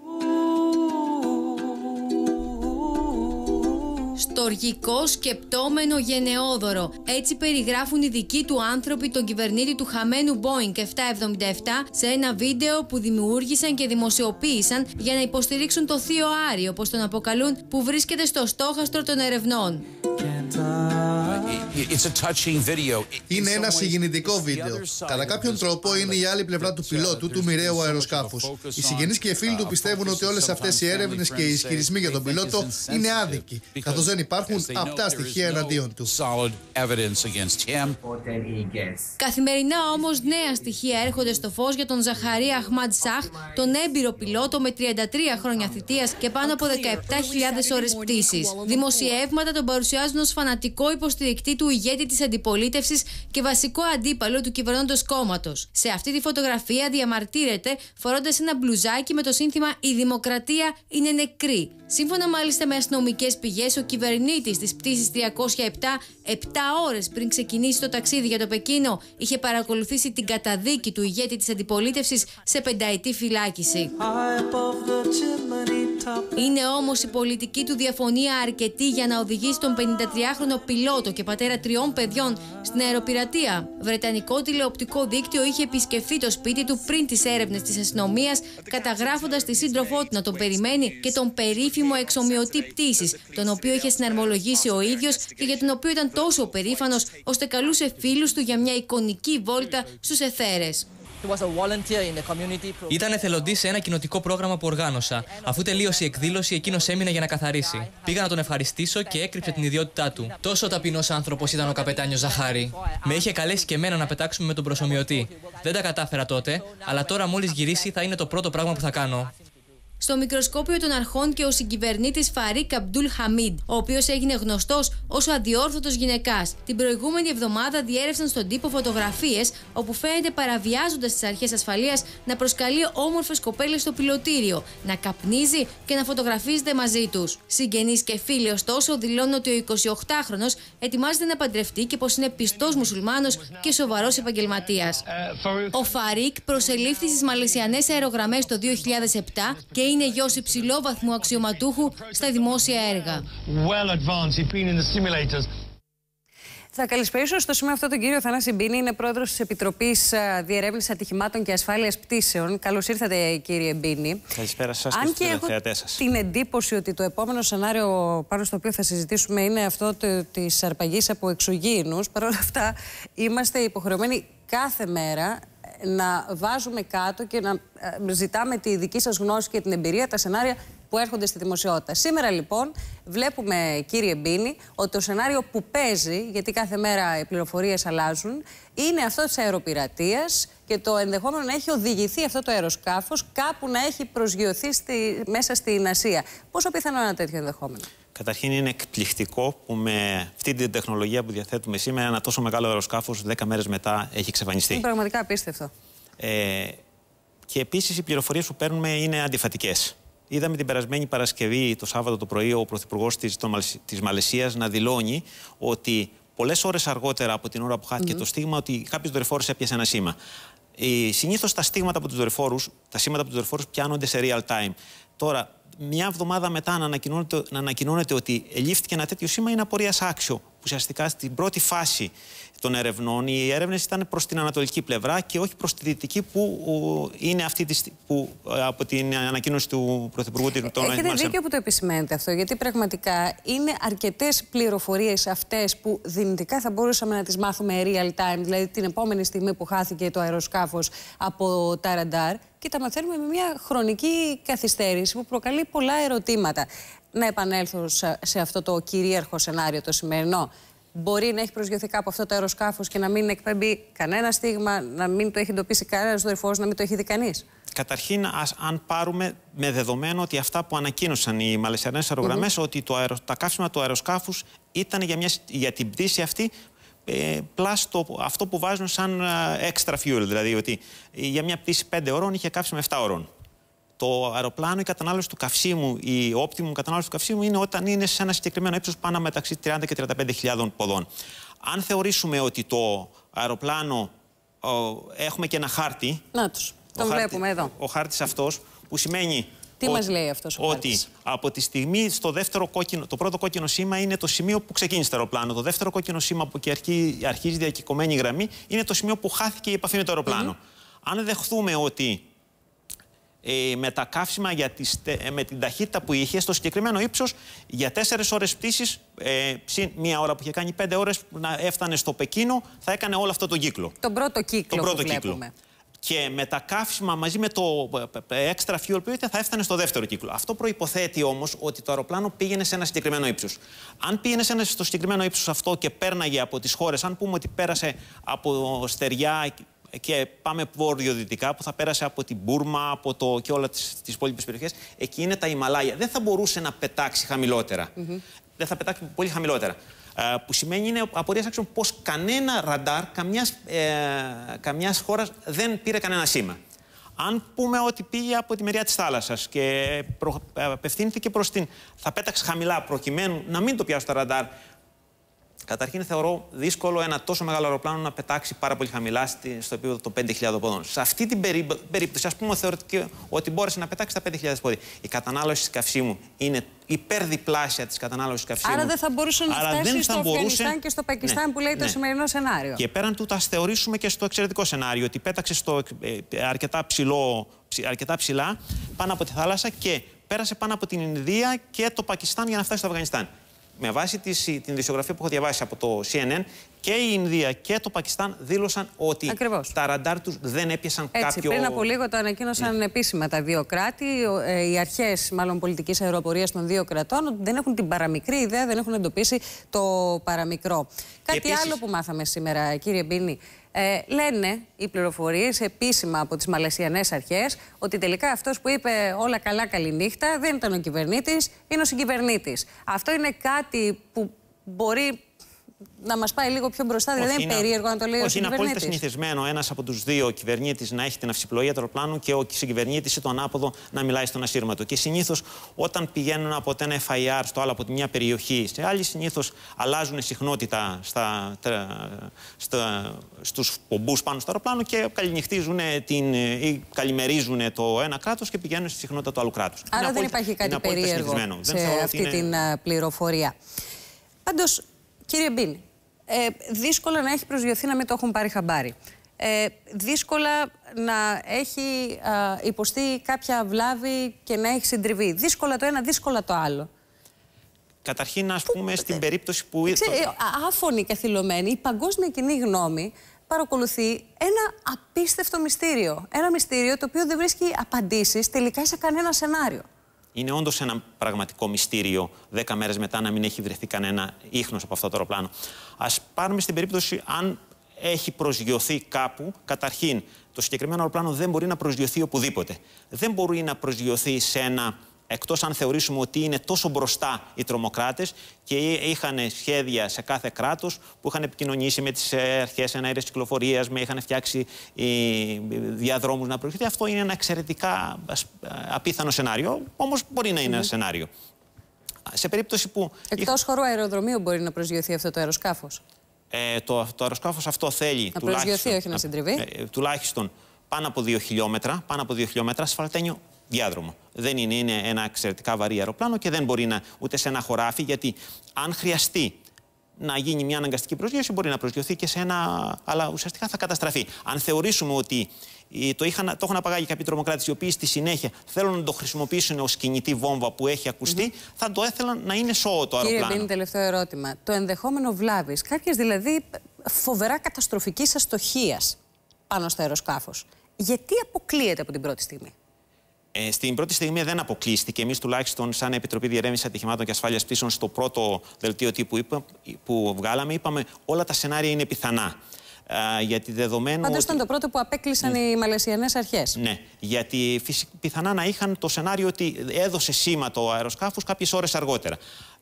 Στοργικό, σκεπτόμενο, γενναιόδωρο. Έτσι περιγράφουν οι δικοί του άνθρωποι τον κυβερνήτη του χαμένου Boeing 777 σε ένα βίντεο που δημιούργησαν και δημοσιοποίησαν για να υποστηρίξουν το θείο Άρη, όπως τον αποκαλούν, που βρίσκεται στο στόχαστρο των ερευνών. Είναι ένα συγκινητικό βίντεο. Κατά κάποιον τρόπο είναι η άλλη πλευρά του πιλότου του μοιραίου αεροσκάφους. Οι συγγενείς και οι φίλοι του πιστεύουν ότι όλες αυτές οι έρευνες και οι ισχυρισμοί για τον πιλότο είναι άδικοι, καθώς δεν υπάρχουν απτά στοιχεία εναντίον του. Καθημερινά όμως νέα στοιχεία έρχονται στο φως για τον Ζαχαρί Αχμάντ Σαχ, τον έμπειρο πιλότο με 33 χρόνια θητείας και πάνω από 17.000 ώρες πτήσης. Δημοσιεύματα τον παρουσιάζουν ως φανατικό υποστηρικτή του ηγέτη της αντιπολίτευσης και βασικό αντίπαλο του κυβερνώντος κόμματος. Σε αυτή τη φωτογραφία διαμαρτύρεται φορώντας ένα μπλουζάκι με το σύνθημα «Η δημοκρατία είναι νεκρή». Σύμφωνα μάλιστα με αστυνομικές πηγές, ο κυβερνήτης της πτήσης 307, 7 ώρες πριν ξεκινήσει το ταξίδι για το Πεκίνο, είχε παρακολουθήσει την καταδίκη του ηγέτη της αντιπολίτευσης σε 5ετή φυλάκιση. Είναι όμως η πολιτική του διαφωνία αρκετή για να οδηγήσει τον 53χρονο πιλότο και πατέρα 3 παιδιών στην αεροπειρατεία. Βρετανικό τηλεοπτικό δίκτυο είχε επισκεφθεί το σπίτι του πριν τις έρευνες της αστυνομίας, καταγράφοντας τη σύντροφό του να τον περιμένει και τον περίφημο εξομοιωτή πτήσης, τον οποίο είχε συναρμολογήσει ο ίδιος και για τον οποίο ήταν τόσο περήφανος, ώστε καλούσε φίλους του για μια εικονική βόλτα στους αιθέρες. Ήταν εθελοντής σε ένα κοινοτικό πρόγραμμα που οργάνωσα. Αφού τελείωσε η εκδήλωση, εκείνος έμεινε για να καθαρίσει. Πήγα να τον ευχαριστήσω και έκρυψε την ιδιότητά του. Τόσο ταπεινός άνθρωπος ήταν ο καπετάνιος Ζαχάρη. Με είχε καλέσει και εμένα να πετάξουμε με τον προσομοιωτή. Δεν τα κατάφερα τότε, αλλά τώρα μόλις γυρίσει θα είναι το πρώτο πράγμα που θα κάνω. Στο μικροσκόπιο των αρχών και ο συγκυβερνήτης Φαρίκ Αμπτούλ Χαμίντ, ο οποίος έγινε γνωστός ως ο αδιόρθωτος γυναικάς. Την προηγούμενη εβδομάδα διέρευσαν στον τύπο φωτογραφίες όπου φαίνεται παραβιάζοντας τις αρχές ασφαλείας να προσκαλεί όμορφες κοπέλες στο πιλωτήριο, να καπνίζει και να φωτογραφίζεται μαζί τους. Συγγενείς και φίλοι, ωστόσο, δηλώνουν ότι ο 28χρονος ετοιμάζεται να παντρευτεί και πως είναι πιστός μουσουλμάνος και σοβαρός επαγγελματίας. Ο Φαρίκ προσελήφθη στις Μαλαισιανές αερογραμμές το 2007 και είναι γιος υψηλόβαθμου αξιωματούχου στα δημόσια έργα. Θα καλησπερίσω στο σημείο αυτό τον κύριο Θανάση Μπίνη, είναι πρόεδρος της Επιτροπής Διερεύνησης Ατυχημάτων και Ασφάλειας Πτήσεων. Καλώς ήρθατε, κύριε Μπίνη. Καλησπέρα σας και στους θεατές σας. Την εντύπωση ότι το επόμενο σενάριο πάνω στο οποίο θα συζητήσουμε είναι αυτό της αρπαγής από εξωγήινους. Παρ' όλα αυτά, είμαστε υποχρεωμένοι κάθε μέρα να βάζουμε κάτω και να ζητάμε τη δική σας γνώση και την εμπειρία, τα σενάρια που έρχονται στη δημοσιότητα. Σήμερα λοιπόν βλέπουμε, κύριε Μπίνη, ότι το σενάριο που παίζει, γιατί κάθε μέρα οι πληροφορίες αλλάζουν, είναι αυτό της αεροπειρατείας και το ενδεχόμενο να έχει οδηγηθεί αυτό το αεροσκάφος κάπου να έχει προσγειωθεί μέσα στην Ασία. Πόσο πιθανό είναι ένα τέτοιο ενδεχόμενο? Καταρχήν, είναι εκπληκτικό που με αυτή την τεχνολογία που διαθέτουμε σήμερα, ένα τόσο μεγάλο αεροσκάφος 10 μέρες μετά έχει εξαφανιστεί. Είναι πραγματικά απίστευτο. Και επίσης οι πληροφορίες που παίρνουμε είναι αντιφατικές. Είδαμε την περασμένη Παρασκευή, το Σάββατο το πρωί, ο Πρωθυπουργός της Μαλαισίας να δηλώνει ότι πολλές ώρες αργότερα από την ώρα που χάθηκε το στίγμα, ότι κάποιος δορυφόρος έπιασε ένα σήμα. Συνήθως τα στίγματα από τους δορυφόρους, τα σήματα από τους δορυφόρους πιάνονται σε real time. Τώρα, μια εβδομάδα μετά να ανακοινώνεται ότι ελήφθηκε ένα τέτοιο σήμα είναι απορίας άξιο. Ουσιαστικά στην πρώτη φάση των ερευνών, οι έρευνες ήταν προς την ανατολική πλευρά και όχι προς τη δυτική, που είναι αυτή που από την ανακοίνωση του Πρωθυπουργού των ΗΠΑ. Έχετε δίκιο που το επισημαίνετε αυτό, γιατί πραγματικά είναι αρκετές πληροφορίες αυτές που δυνητικά θα μπορούσαμε να τις μάθουμε real time, δηλαδή την επόμενη στιγμή που χάθηκε το αεροσκάφος από τα ραντάρ, και τα μαθαίνουμε με μια χρονική καθυστέρηση που προκαλεί πολλά ερωτήματα. Να επανέλθω σε αυτό το κυρίαρχο σενάριο, το σημερινό. Μπορεί να έχει προσγειωθεί κάπου αυτό το αεροσκάφος και να μην εκπέμπει κανένα στίγμα, να μην το έχει εντοπίσει κανένας δορυφόρος, να μην το έχει δει κανείς? Καταρχήν, αν πάρουμε με δεδομένο ότι αυτά που ανακοίνωσαν οι μαλαισιανές αερογραμμές, ότι τα καύσιμα του αεροσκάφους ήταν για την πτήση αυτή, πλάς αυτό που βάζουν σαν extra fuel, δηλαδή ότι για μια πτήση 5 ώρων είχε καύσιμο 7 ώρων. Το αεροπλάνο, η κατανάλωση του καυσίμου, η optimum κατανάλωση του καυσίμου είναι όταν είναι σε ένα συγκεκριμένο ύψος πάνω μεταξύ 30 και 35.000 ποδών. Αν θεωρήσουμε ότι το αεροπλάνο, έχουμε και ένα χάρτη. Να τον βλέπουμε εδώ. Ο χάρτης αυτός, που σημαίνει τι μας λέει αυτός ο ότι από τη στιγμή το πρώτο κόκκινο σήμα είναι το σημείο που ξεκίνησε το αεροπλάνο. Το δεύτερο κόκκινο σήμα που αρχίζει διακεκομένη γραμμή είναι το σημείο που χάθηκε η επαφή με το αεροπλάνο. Αν δεχθούμε ότι με τα καύσιμα με την ταχύτητα που είχε στο συγκεκριμένο ύψος, για 4 ώρες πτήσης, συν μία ώρα που είχε κάνει 5 ώρες, να έφτανε στο Πεκίνο, θα έκανε όλο αυτό τον κύκλο. Τον πρώτο κύκλο. Και με τα καύσιμα μαζί με το extra fuel που είχε, θα έφτανε στο δεύτερο κύκλο. Αυτό προϋποθέτει όμως ότι το αεροπλάνο πήγαινε σε ένα συγκεκριμένο ύψος. Αν πήγαινε στο συγκεκριμένο ύψος αυτό και πέρναγε από τις χώρες, αν πούμε ότι πέρασε από στεριά και πάμε βόρειο-δυτικά, που θα πέρασε από την Μπούρμα και όλες τις υπόλοιπες περιοχές, εκεί είναι τα Ιμαλάια. Δεν θα μπορούσε να πετάξει χαμηλότερα. Δεν θα πετάξει πολύ χαμηλότερα. Που σημαίνει είναι απορίας άξιων πως κανένα ραντάρ καμιάς χώρας δεν πήρε κανένα σήμα. Αν πούμε ότι πήγε από τη μεριά της θάλασσας και απευθύνθηκε προς θα πέταξε χαμηλά προκειμένου να μην το πιάσει το ραντάρ. Καταρχήν, θεωρώ δύσκολο ένα τόσο μεγάλο αεροπλάνο να πετάξει πάρα πολύ χαμηλά στο επίπεδο των 5.000 πόδων. Σε αυτή την περίπτωση, ας πούμε θεωρητικά ότι μπόρεσε να πετάξει τα 5.000 πόδια. Η κατανάλωση καυσίμου είναι υπερδιπλάσια της κατανάλωσης καυσίμου. Άρα δεν θα μπορούσε να φτάσει στο Αφγανιστάν και στο Πακιστάν, που λέει το σημερινό σενάριο. Και πέραν τούτου, ας θεωρήσουμε και στο εξαιρετικό σενάριο ότι πέταξε αρκετά ψηλά πάνω από τη θάλασσα και πέρασε πάνω από την Ινδία και το Πακιστάν για να φτάσει στο Αφγανιστάν. Με βάση την ειδησιογραφία που έχω διαβάσει από το CNN, και η Ινδία και το Πακιστάν δήλωσαν ότι τα ραντάρ τους δεν έπιασαν κάποιο... Πριν από λίγο το ανακοίνωσαν επίσημα τα δύο κράτη, οι αρχές μάλλον πολιτικής αεροπορίας των δύο κρατών, ότι δεν έχουν την παραμικρή ιδέα, δεν έχουν εντοπίσει το παραμικρό. Κάτι άλλο που μάθαμε σήμερα, κύριε Μπίνη. Λένε οι πληροφορίες επίσημα από τις μαλαισιανές αρχές ότι τελικά αυτός που είπε όλα καλά καληνύχτα δεν ήταν ο κυβερνήτης, είναι ο συγκυβερνήτης. Αυτό είναι κάτι που μπορεί να μας πάει λίγο πιο μπροστά, δηλαδή δεν είναι περίεργο να το λέει ο συγκυβερνήτης? Είναι απόλυτα συνηθισμένο ένας από τους δύο κυβερνήτης να έχει την αυσιπλοεία του αεροπλάνου και ο συγκυβερνήτης ή το ανάποδο να μιλάει στον ασύρματο. Και συνήθως όταν πηγαίνουν από ένα FIR στο άλλο, από τη μια περιοχή σε άλλη, συνήθως αλλάζουν συχνότητα στους πομπούς πάνω στο αεροπλάνο και καληνυχτίζουν ή καλημερίζουν το ένα κράτος και πηγαίνουν στη συχνότητα του άλλου κράτους. Άρα δεν υπάρχει κάτι περίεργο σε αυτή την πληροφορία. Πάντως, κύριε Μπίνη, δύσκολα να έχει προσγειωθεί να μην το έχουν πάρει χαμπάρι. Δύσκολα να έχει υποστεί κάποια βλάβη και να έχει συντριβεί. Δύσκολα το ένα, δύσκολα το άλλο. Καταρχήν, ας πούμε, στην περίπτωση που... Άφωνη, καθυλωμένη, η παγκόσμια κοινή γνώμη παρακολουθεί ένα απίστευτο μυστήριο. Ένα μυστήριο το οποίο δεν βρίσκει απαντήσεις τελικά σε κανένα σενάριο. Είναι όντως ένα πραγματικό μυστήριο 10 μέρες μετά να μην έχει βρεθεί κανένα ίχνος από αυτό το αεροπλάνο. Ας πάρουμε στην περίπτωση αν έχει προσγειωθεί κάπου. Καταρχήν, το συγκεκριμένο αεροπλάνο δεν μπορεί να προσγειωθεί οπουδήποτε. Δεν μπορεί να προσγειωθεί σε ένα. Εκτός αν θεωρήσουμε ότι είναι τόσο μπροστά οι τρομοκράτες και είχαν σχέδια σε κάθε κράτος που είχαν επικοινωνήσει με τις αρχές εναέρειας κυκλοφορίας, είχαν φτιάξει διαδρόμους να προσγειωθεί. Αυτό είναι ένα εξαιρετικά απίθανο σενάριο, όμως μπορεί να είναι ένα σενάριο. Σε περίπτωση που. Εκτός χώρου αεροδρομίου μπορεί να προσγειωθεί αυτό το αεροσκάφος. Το αεροσκάφος αυτό θέλει να προσγειωθεί, όχι να συντριβεί. Τουλάχιστον πάνω από 2 χιλιόμετρα ασφαλτένιο διάδρομο. Δεν είναι ένα εξαιρετικά βαρύ αεροπλάνο και δεν μπορεί ούτε σε ένα χωράφι, γιατί αν χρειαστεί να γίνει μια αναγκαστική προσγείωση, μπορεί να προσγειωθεί και σε ένα. Αλλά ουσιαστικά θα καταστραφεί. Αν θεωρήσουμε ότι το έχουν απαγάγει κάποιοι τρομοκράτες οι οποίοι στη συνέχεια θέλουν να το χρησιμοποιήσουν ως κινητή βόμβα που έχει ακουστεί, θα το έθελαν να είναι σώο το αεροπλάνο. Κύριε Μπίνη, τελευταίο ερώτημα. Το ενδεχόμενο βλάβης, κάποιες δηλαδή φοβερά καταστροφικής αστοχίας πάνω στο αεροσκάφος, γιατί αποκλείεται από την πρώτη στιγμή? Στην πρώτη στιγμή δεν αποκλείστηκε. Εμείς τουλάχιστον σαν Επιτροπή Διερεύνησης Ατυχημάτων και Ασφάλειας Πτήσεων στο πρώτο δελτίο τύπου που βγάλαμε, είπαμε όλα τα σενάρια είναι πιθανά. Γιατί δεδομένου. Πάντως ήταν το πρώτο που απέκλεισαν οι Μαλαισιανές αρχές. Ναι, γιατί πιθανά να είχαν το σενάριο ότι έδωσε σήμα το αεροσκάφος κάποιες ώρες αργότερα.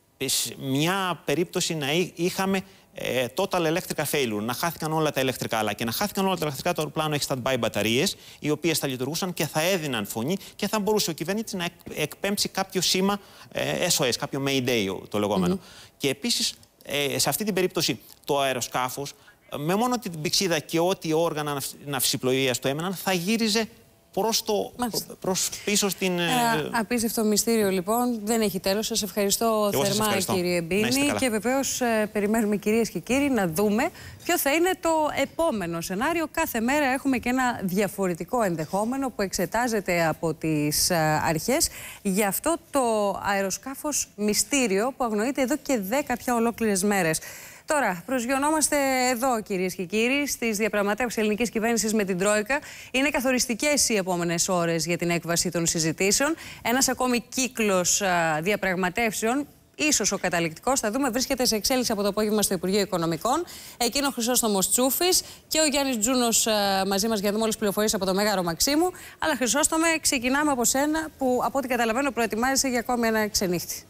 Μια περίπτωση να είχαμε total electrical failure, να χάθηκαν όλα τα ηλεκτρικά, αλλά και να χάθηκαν όλα τα ηλεκτρικά, το αεροπλάνο έχει stand-by μπαταρίες, οι οποίες θα λειτουργούσαν και θα έδιναν φωνή και θα μπορούσε ο κυβερνήτης να εκπέμψει κάποιο σήμα SOS, κάποιο Mayday το λεγόμενο. Και επίσης, σε αυτή την περίπτωση, το αεροσκάφος, με μόνο την πηξίδα και ό,τι όργανα ναυσιπλοείας το έμεναν, θα γύριζε προς πίσω στην. Απίστευτο μυστήριο, λοιπόν. Δεν έχει τέλος. Σας ευχαριστώ θερμά, κύριε Μπίνη. Και βεβαίως περιμένουμε, κυρίες και κύριοι, να δούμε ποιο θα είναι το επόμενο σενάριο. Κάθε μέρα έχουμε και ένα διαφορετικό ενδεχόμενο που εξετάζεται από τις αρχές για αυτό το αεροσκάφος μυστήριο που αγνοείται εδώ και 10 πια ολόκληρες μέρες. Τώρα, προσγειωνόμαστε εδώ, κυρίες και κύριοι, στις διαπραγματεύσεις ελληνικής κυβέρνησης με την Τρόικα. Είναι καθοριστικές οι επόμενες ώρες για την έκβαση των συζητήσεων. Ένας ακόμη κύκλος διαπραγματεύσεων, ίσως ο καταληκτικός, θα δούμε, βρίσκεται σε εξέλιξη από το απόγευμα στο Υπουργείο Οικονομικών. Εκεί είναι ο Χρυσόστομος Τσούφης και ο Γιάννης Τζούνος μαζί μας για να δούμε όλες τις πληροφορίες από το Μέγαρο Μαξίμου. Αλλά, Χρυσόστομε, ξεκινάμε από σένα, που από ό,τι καταλαβαίνω προετοιμάζεσαι για ακόμη ένα ξενύχτη.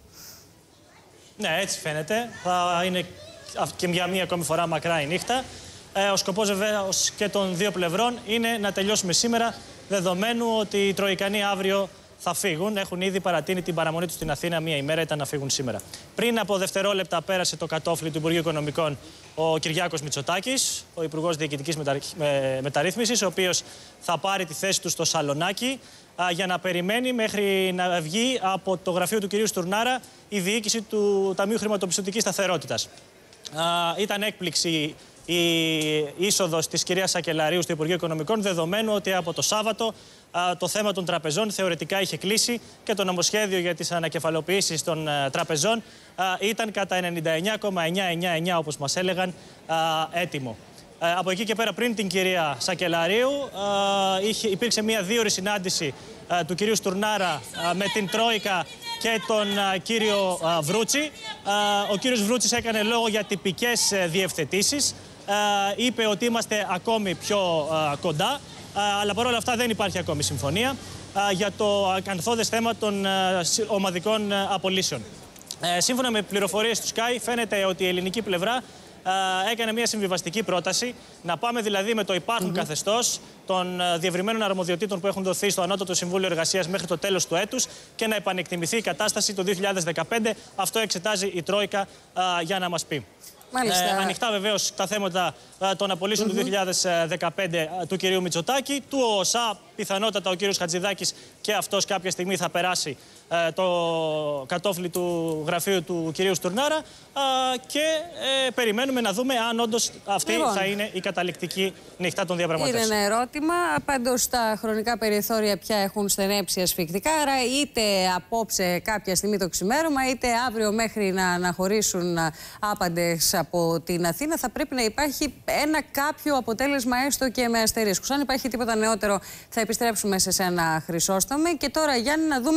Ναι, έτσι φαίνεται. Θα είναι και για μία ακόμη φορά μακρά η νύχτα. Ο σκοπός βεβαίως και των δύο πλευρών είναι να τελειώσουμε σήμερα, δεδομένου ότι οι Τροικανοί αύριο θα φύγουν. Έχουν ήδη παρατείνει την παραμονή τους στην Αθήνα, μία ημέρα ήταν να φύγουν σήμερα. Πριν από δευτερόλεπτα πέρασε το κατόφλι του Υπουργείου Οικονομικών ο Κυριάκος Μητσοτάκης, ο Υπουργός Διοικητικής Μεταρρύθμισης, ο οποίος θα πάρει τη θέση του στο Σαλονάκι για να περιμένει μέχρι να βγει από το γραφείο του κυρίου Στουρνάρα η διοίκηση του Ταμείου Χρηματοπιστωτικής Σταθερότητας. Ήταν έκπληξη η είσοδος της κυρίας Σακελαρίου στο Υπουργείο Οικονομικών, δεδομένου ότι από το Σάββατο το θέμα των τραπεζών θεωρητικά είχε κλείσει και το νομοσχέδιο για τις ανακεφαλοποιήσεις των τραπεζών ήταν κατά 99,999, όπως μας έλεγαν, έτοιμο. Από εκεί και πέρα, πριν την κυρία Σακελαρίου, υπήρξε μια 2ωρη συνάντηση του κυρίου Στουρνάρα με την Τρόικα και τον κύριο Βρούτσι. Ο κύριος Βρούτσης έκανε λόγο για τυπικές διευθετήσεις. Είπε ότι είμαστε ακόμη πιο κοντά, αλλά παρόλα αυτά δεν υπάρχει ακόμη συμφωνία για το ακαθόδες θέμα των ομαδικών απολύσεων. Σύμφωνα με πληροφορίες του Sky, φαίνεται ότι η ελληνική πλευρά έκανε μια συμβιβαστική πρόταση να πάμε δηλαδή με το υπάρχον καθεστώς των διευρυμένων αρμοδιοτήτων που έχουν δοθεί στο Ανώτατο Συμβούλιο Εργασίας μέχρι το τέλος του έτους και να επανεκτιμηθεί η κατάσταση το 2015. Αυτό εξετάζει η Τρόικα για να μας πει. Ανοιχτά βεβαίως τα θέματα των απολύσεων του 2015 του κυρίου Μητσοτάκη, του ΟΣΑ, πιθανότατα ο κύριος Χατζηδάκης και αυτός κάποια στιγμή θα περάσει το κατόφλι του γραφείου του κυρίου Στουρνάρα και περιμένουμε να δούμε αν όντως αυτή θα είναι η καταληκτική νύχτα των διαπραγματεύσεων. Είναι ένα ερώτημα. Πάντως τα χρονικά περιθώρια πια έχουν στενέψει ασφικτικά. Άρα είτε απόψε κάποια στιγμή το ξημέρωμα, είτε αύριο μέχρι να αναχωρήσουν άπαντες από την Αθήνα, θα πρέπει να υπάρχει ένα κάποιο αποτέλεσμα, έστω και με αστερίσκους. Αν υπάρχει τίποτα νεότερο, θα επιστρέψουμε σε σένα, Χρυσόστομε. Και τώρα, Γιάννη, να δούμε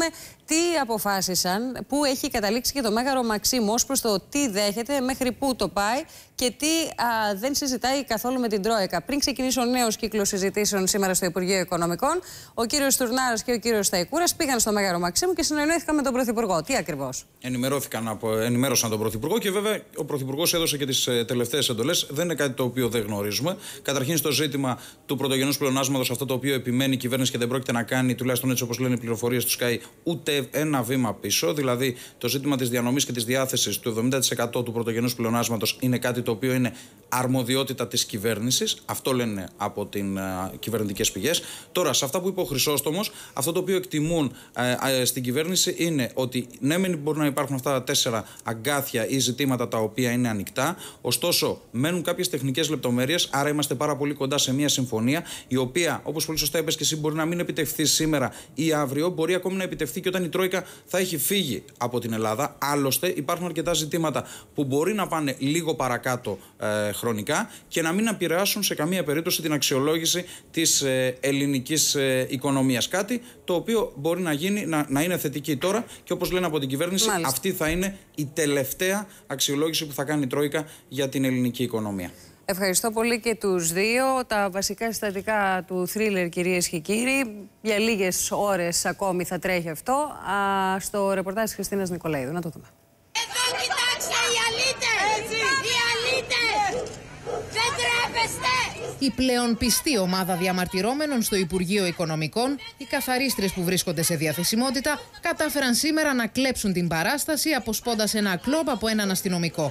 τι αποφάσισαν, πού έχει καταλήξει και το Μέγαρο Μαξίμου ως προς το τι δέχεται, μέχρι πού το πάει και τι δεν συζητάει καθόλου με την Τρόικα. Πριν ξεκινήσει ο νέος κύκλος συζητήσεων σήμερα στο Υπουργείο Οικονομικών, ο κύριος Στουρνάρας και ο κύριος Σταϊκούρας πήγαν στο Μέγαρο Μαξίμου και συνεννοήθηκαν με τον Πρωθυπουργό. Τι ακριβώς? Ενημέρωσαν τον Πρωθυπουργό και βέβαια ο Πρωθυπουργός έδωσε και τις τελευταίες εντολές. Δεν είναι κάτι το οποίο δεν γνωρίζουμε. Καταρχήν, στο ζήτημα του πρωτογενούς πλεονάσματος, αυτό το οποίο επιμένει η κυβέρνηση και δεν πρόκειται να κάνει, τουλάχιστον έτσι όπως λένε οι πληροφορίες του Sky, ούτε ένα βήμα πίσω. Δηλαδή, το ζήτημα της διανομής και της διάθεσης του 70% του πρωτογενούς πλεονάσματος είναι κάτι το οποίο είναι αρμοδιότητα της κυβέρνησης. Αυτό λένε από την κυβερνητικές πηγές. Τώρα, σε αυτά που είπε ο Χρυσόστομος, αυτό το οποίο εκτιμούν στην κυβέρνηση είναι ότι ναι, μεν μπορεί να υπάρχουν αυτά τα 4 αγκάθια ή ζητήματα τα οποία είναι ανοιχτά, ωστόσο μένουν κάποιες τεχνικές λεπτομέρειες. Άρα, είμαστε πάρα πολύ κοντά σε μια συμφωνία, η οποία, όπως πολύ σωστά είπες και εσύ, μπορεί να μην επιτευχθεί σήμερα ή αύριο, μπορεί ακόμη να επιτευχθεί και όταν η Τρόικα θα έχει φύγει από την Ελλάδα. Άλλωστε, υπάρχουν αρκετά ζητήματα που μπορεί να πάνε λίγο παρακάτω χρονικά και να μην επηρεάσουν σε καμία περίπτωση την αξιολόγηση της ελληνικής οικονομίας. Κάτι το οποίο μπορεί να γίνει, να είναι θετική τώρα και όπως λένε από την κυβέρνηση, αυτή θα είναι η τελευταία αξιολόγηση που θα κάνει η Τρόικα για την ελληνική οικονομία. Ευχαριστώ πολύ και τους δύο. Τα βασικά συστατικά του θρίλερ, κυρίες και κύριοι. Για λίγες ώρες ακόμη θα τρέχει αυτό. Στο ρεπορτάζ της Χριστίνας Νικολαίδου. Να το δούμε. Εδώ κοιτάξτε οι αλήτες! Οι αλήτες! Δεν τρέπεστε! Η πλέον πιστή ομάδα διαμαρτυρόμενων στο Υπουργείο Οικονομικών, οι καθαρίστρες που βρίσκονται σε διαθεσιμότητα, κατάφεραν σήμερα να κλέψουν την παράσταση αποσπώντας ένα κλόμπ από έναν αστυνομικό.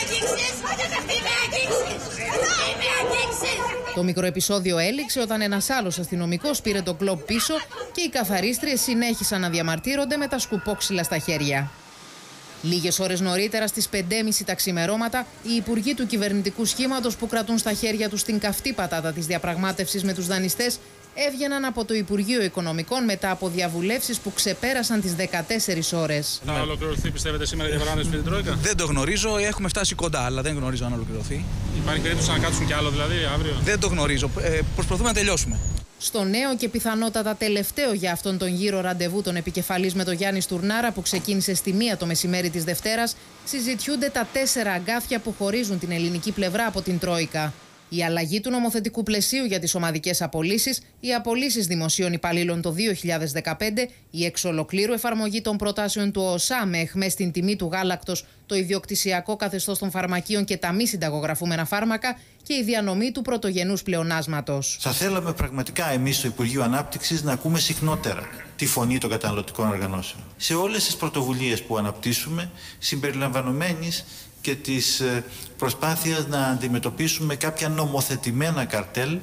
Το μικροεπισόδιο έληξε όταν ένας άλλος αστυνομικός πήρε το κλόμπ πίσω και οι καθαρίστριες συνέχισαν να διαμαρτύρονται με τα σκουπόξυλα στα χέρια. Λίγες ώρες νωρίτερα, στις 5:30 τα ξημερώματα, οι υπουργοί του κυβερνητικού σχήματος που κρατούν στα χέρια τους την καυτή πατάτα της διαπραγμάτευσης με τους δανειστές έβγαιναν από το Υπουργείο Οικονομικών μετά από διαβουλεύσεις που ξεπέρασαν τις 14 ώρες. Να ολοκληρωθεί, πιστεύετε, σήμερα η διαπραγμάτευση με την Τρόικα? Δεν το γνωρίζω, έχουμε φτάσει κοντά, αλλά δεν γνωρίζω αν ολοκληρωθεί. Υπάρχει περίπτωση να κάτσουν κι άλλο δηλαδή αύριο? Δεν το γνωρίζω. Προσπαθούμε να τελειώσουμε. Στο νέο και πιθανότατα τελευταίο για αυτόν τον γύρο ραντεβού των επικεφαλής με τον Γιάννη Στουρνάρα, που ξεκίνησε στη 1 το μεσημέρι της Δευτέρας, συζητιούνται τα 4 αγκάθια που χωρίζουν την ελληνική πλευρά από την Τρόικα. Η αλλαγή του νομοθετικού πλαισίου για τις ομαδικές απολύσεις, οι απολύσεις δημοσίων υπαλλήλων το 2015, η εξ ολοκλήρου εφαρμογή των προτάσεων του ΟΣΑ με εχμές στην τιμή του γάλακτος, το ιδιοκτησιακό καθεστώς των φαρμακείων και τα μη συνταγογραφούμενα φάρμακα και η διανομή του πρωτογενούς πλεονάσματος. Θα θέλαμε πραγματικά εμείς στο Υπουργείο Ανάπτυξης να ακούμε συχνότερα τη φωνή των καταναλωτικών οργανώσεων. Σε όλες τις πρωτοβουλίες που αναπτύσσουμε, συμπεριλαμβανομένης και της προσπάθειας να αντιμετωπίσουμε κάποια νομοθετημένα καρτέλ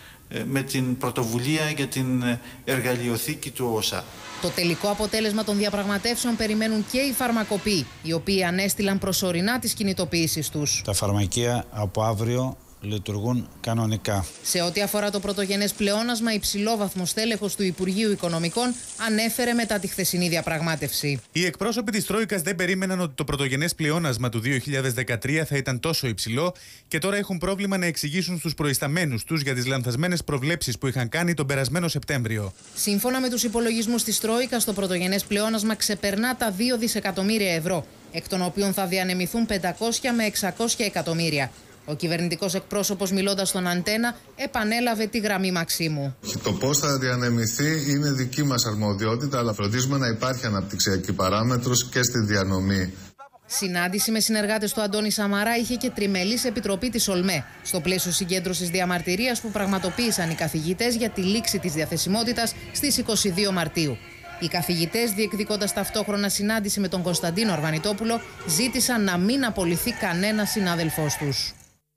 με την πρωτοβουλία για την εργαλειοθήκη του ΟΣΑ. Το τελικό αποτέλεσμα των διαπραγματεύσεων περιμένουν και οι φαρμακοποιοί, οι οποίοι ανέστηλαν προσωρινά τις κινητοποιήσεις τους. Τα φαρμακεία από αύριο λειτουργούν κανονικά. Σε ό,τι αφορά το πρωτογενές πλεόνασμα, υψηλόβαθμος στέλεχος του Υπουργείου Οικονομικών ανέφερε μετά τη χθεσινή διαπραγμάτευση. Οι εκπρόσωποι της Τρόικας δεν περίμεναν ότι το πρωτογενές πλεόνασμα του 2013 θα ήταν τόσο υψηλό και τώρα έχουν πρόβλημα να εξηγήσουν στους προϊσταμένους τους για τις λανθασμένες προβλέψεις που είχαν κάνει τον περασμένο Σεπτέμβριο. Σύμφωνα με τους υπολογισμούς της Τρόικας, το πρωτογενές πλεόνασμα ξεπερνά τα 2 δισεκατομμύρια ευρώ, εκ των οποίων θα διανεμηθούν 500 με 600 εκατομμύρια. Ο κυβερνητικός εκπρόσωπος, μιλώντας στον Αντένα, επανέλαβε τη γραμμή Μαξίμου. Το πώς θα διανεμηθεί είναι δική μας αρμοδιότητα, αλλά φροντίζουμε να υπάρχει αναπτυξιακή παράμετρος και στη διανομή. Συνάντηση με συνεργάτες του Αντώνη Σαμαρά είχε και τριμελής επιτροπή της ΟΛΜΕ, στο πλαίσιο συγκέντρωσης διαμαρτυρίας που πραγματοποίησαν οι καθηγητές για τη λήξη της διαθεσιμότητας στις 22 Μαρτίου. Οι καθηγητές, διεκδικώντας ταυτόχρονα συνάντηση με τον Κωνσταντίνο Αρβανιτόπουλο, ζήτησαν να μην απολυθεί κανένα συνάδελφός τους.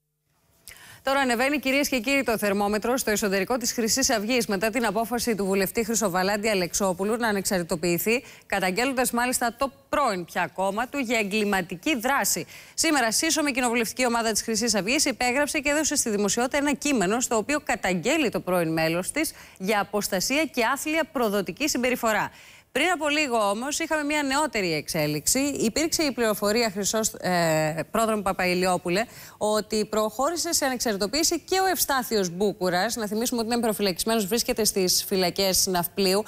Τώρα ανεβαίνει, κυρίες και κύριοι, το θερμόμετρο στο εσωτερικό της Χρυσής Αυγής μετά την απόφαση του βουλευτή Χρυσοβαλάντη Αλεξόπουλου να ανεξαρτητοποιηθεί, καταγγέλλοντας μάλιστα το πρώην πια κόμμα του για εγκληματική δράση. Σήμερα, σύσσωμη κοινοβουλευτική ομάδα της Χρυσής Αυγής υπέγραψε και έδωσε στη δημοσιότητα ένα κείμενο στο οποίο καταγγέλει το πρώην μέλος της για αποστασία και άθλια προδοτική συμπεριφορά. Πριν από λίγο όμως είχαμε μια νεότερη εξέλιξη. Υπήρξε η πληροφορία, πρόδρομο Παπαϊλιόπουλε, ότι προχώρησε σε ανεξαρτητοποίηση και ο Ευστάθιος Μπούκουρας. Να θυμίσουμε ότι είναι προφυλακισμένος, βρίσκεται στις φυλακές Ναυπλίου.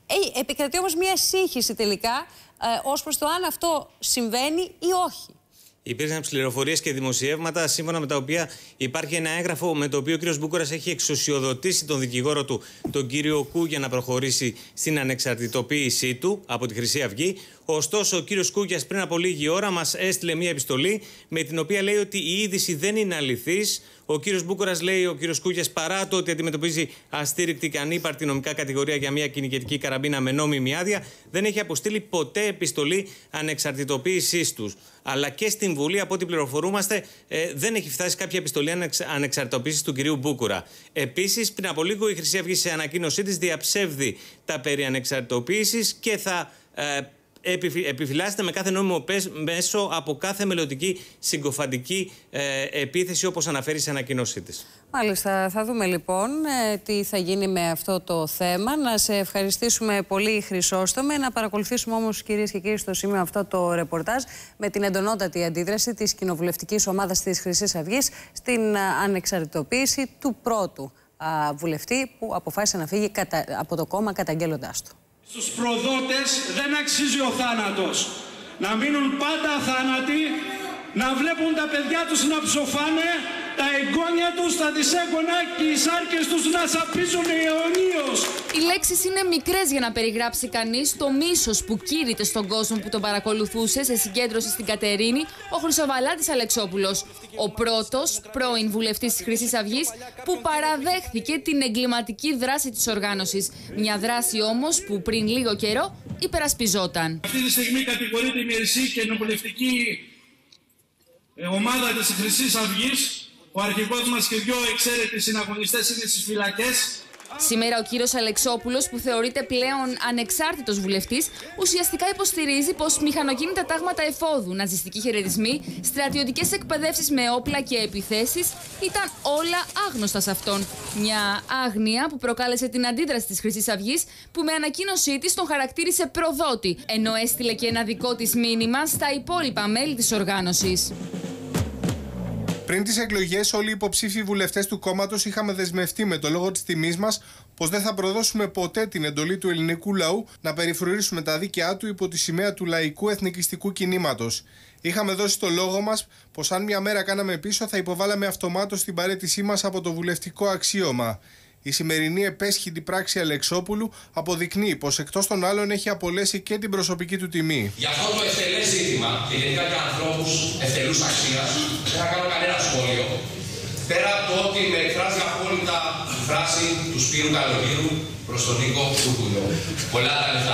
Επικρατεί όμως μια σύγχυση τελικά ως προς το αν αυτό συμβαίνει ή όχι. Υπήρξαν πληροφορίες και δημοσιεύματα σύμφωνα με τα οποία υπάρχει ένα έγγραφο με το οποίο ο κ. Μπούκουρας έχει εξουσιοδοτήσει τον δικηγόρο του, τον κύριο Κου, για να προχωρήσει στην ανεξαρτητοποίησή του από τη Χρυσή Αυγή. Ωστόσο, ο κύριος Κούγιας πριν από λίγη ώρα μας έστειλε μία επιστολή με την οποία λέει ότι η είδηση δεν είναι αληθής. Ο κύριος Μπούκουρας, λέει ο κύριος Κούγιας, παρά το ότι αντιμετωπίζει αστήρικτη και ανύπαρκτη νομικά κατηγορία για μια κυνηγετική καραμπίνα με νόμιμη άδεια, δεν έχει αποστείλει ποτέ επιστολή ανεξαρτητοποίησής τους. Αλλά και στην Βουλή, από ό,τι πληροφορούμαστε, δεν έχει φτάσει κάποια επιστολή ανεξαρτητοποίησης του κυρίου Μπούκουρα. Επίσης, πριν από λίγο η Χρυσή Αυγή σε ανακοίνωσή της διαψεύδει τα περί ανεξαρτητοποίησης και θα επιφυλάσσεται με κάθε νόμιμο μέσο από κάθε μελλοντική συγκοφαντική επίθεση, όπως αναφέρει σε ανακοίνωσή της. Μάλιστα, θα δούμε λοιπόν τι θα γίνει με αυτό το θέμα. Να σε ευχαριστήσουμε πολύ, Χρυσόστομε. Να παρακολουθήσουμε όμως, κυρίες και κύριοι, στο σημείο αυτό το ρεπορτάζ με την εντονότατη αντίδραση της κοινοβουλευτικής ομάδας της Χρυσής Αυγής στην ανεξαρτητοποίηση του πρώτου βουλευτή που αποφάσισε να φύγει από το κόμμα καταγγέλλοντάς του. Στους προδότες δεν αξίζει ο θάνατος. Να μείνουν πάντα αθάνατοι, να βλέπουν τα παιδιά τους να ψοφάνε, τα εγγόνια τους, τα δισέγγωνα και οι σάρκες τους να σαπίζουν αιωνίως. Οι λέξεις είναι μικρές για να περιγράψει κανείς το μίσος που κήρυτε στον κόσμο που τον παρακολουθούσε σε συγκέντρωση στην Κατερίνη ο Χρυσοβαλάτης Αλεξόπουλος, ο πρώτος πρώην βουλευτής της Χρυσής Αυγής που παραδέχθηκε την εγκληματική δράση της οργάνωσης. Μια δράση όμως που πριν λίγο καιρό υπερασπιζόταν. Αυτή τη στιγμή κατηγορείται η μερισή και κοινοβουλευτική ομάδα της Χρυσής Αυγής. Ο αρχηγός μας και δυο εξαίρετοι συναγωνιστές είναι στις φυλακές. Σήμερα ο κύριος Αλεξόπουλος, που θεωρείται πλέον ανεξάρτητος βουλευτής, ουσιαστικά υποστηρίζει πως μηχανοκίνητα τάγματα εφόδου, ναζιστικοί χαιρετισμοί, στρατιωτικές εκπαιδεύσεις με όπλα και επιθέσεις ήταν όλα άγνωστα σε αυτόν. Μια άγνοια που προκάλεσε την αντίδραση της Χρυσής Αυγής, που με ανακοίνωσή της τον χαρακτήρισε προδότη, ενώ έστειλε και ένα δικό της μήνυμα στα υπόλοιπα μέλη της οργάνωσης. Πριν τις εκλογές, όλοι οι υποψήφοι βουλευτές του κόμματος είχαμε δεσμευτεί με το λόγο της τιμής μας πως δεν θα προδώσουμε ποτέ την εντολή του ελληνικού λαού να περιφρουρήσουμε τα δίκαιά του υπό τη σημαία του λαϊκού εθνικιστικού κινήματος. Είχαμε δώσει το λόγο μας πως αν μια μέρα κάναμε πίσω θα υποβάλαμε αυτομάτως την παραίτησή μας από το βουλευτικό αξίωμα. Η σημερινή επέσχυντη πράξη Αλεξόπουλου αποδεικνύει πως εκτός των άλλων έχει απολέσει και την προσωπική του τιμή. Για αυτό το ευτελές ζήτημα και γενικά για ανθρώπους ευτελούς αξίας δεν θα κάνω κανένα σχόλιο. Πέρα από το ότι με εκφράζει απόλυτα η φράση του Σπύρου Καλογύρου προς τον Νίκο Κουκουλό. Πολλά τα λεφτά,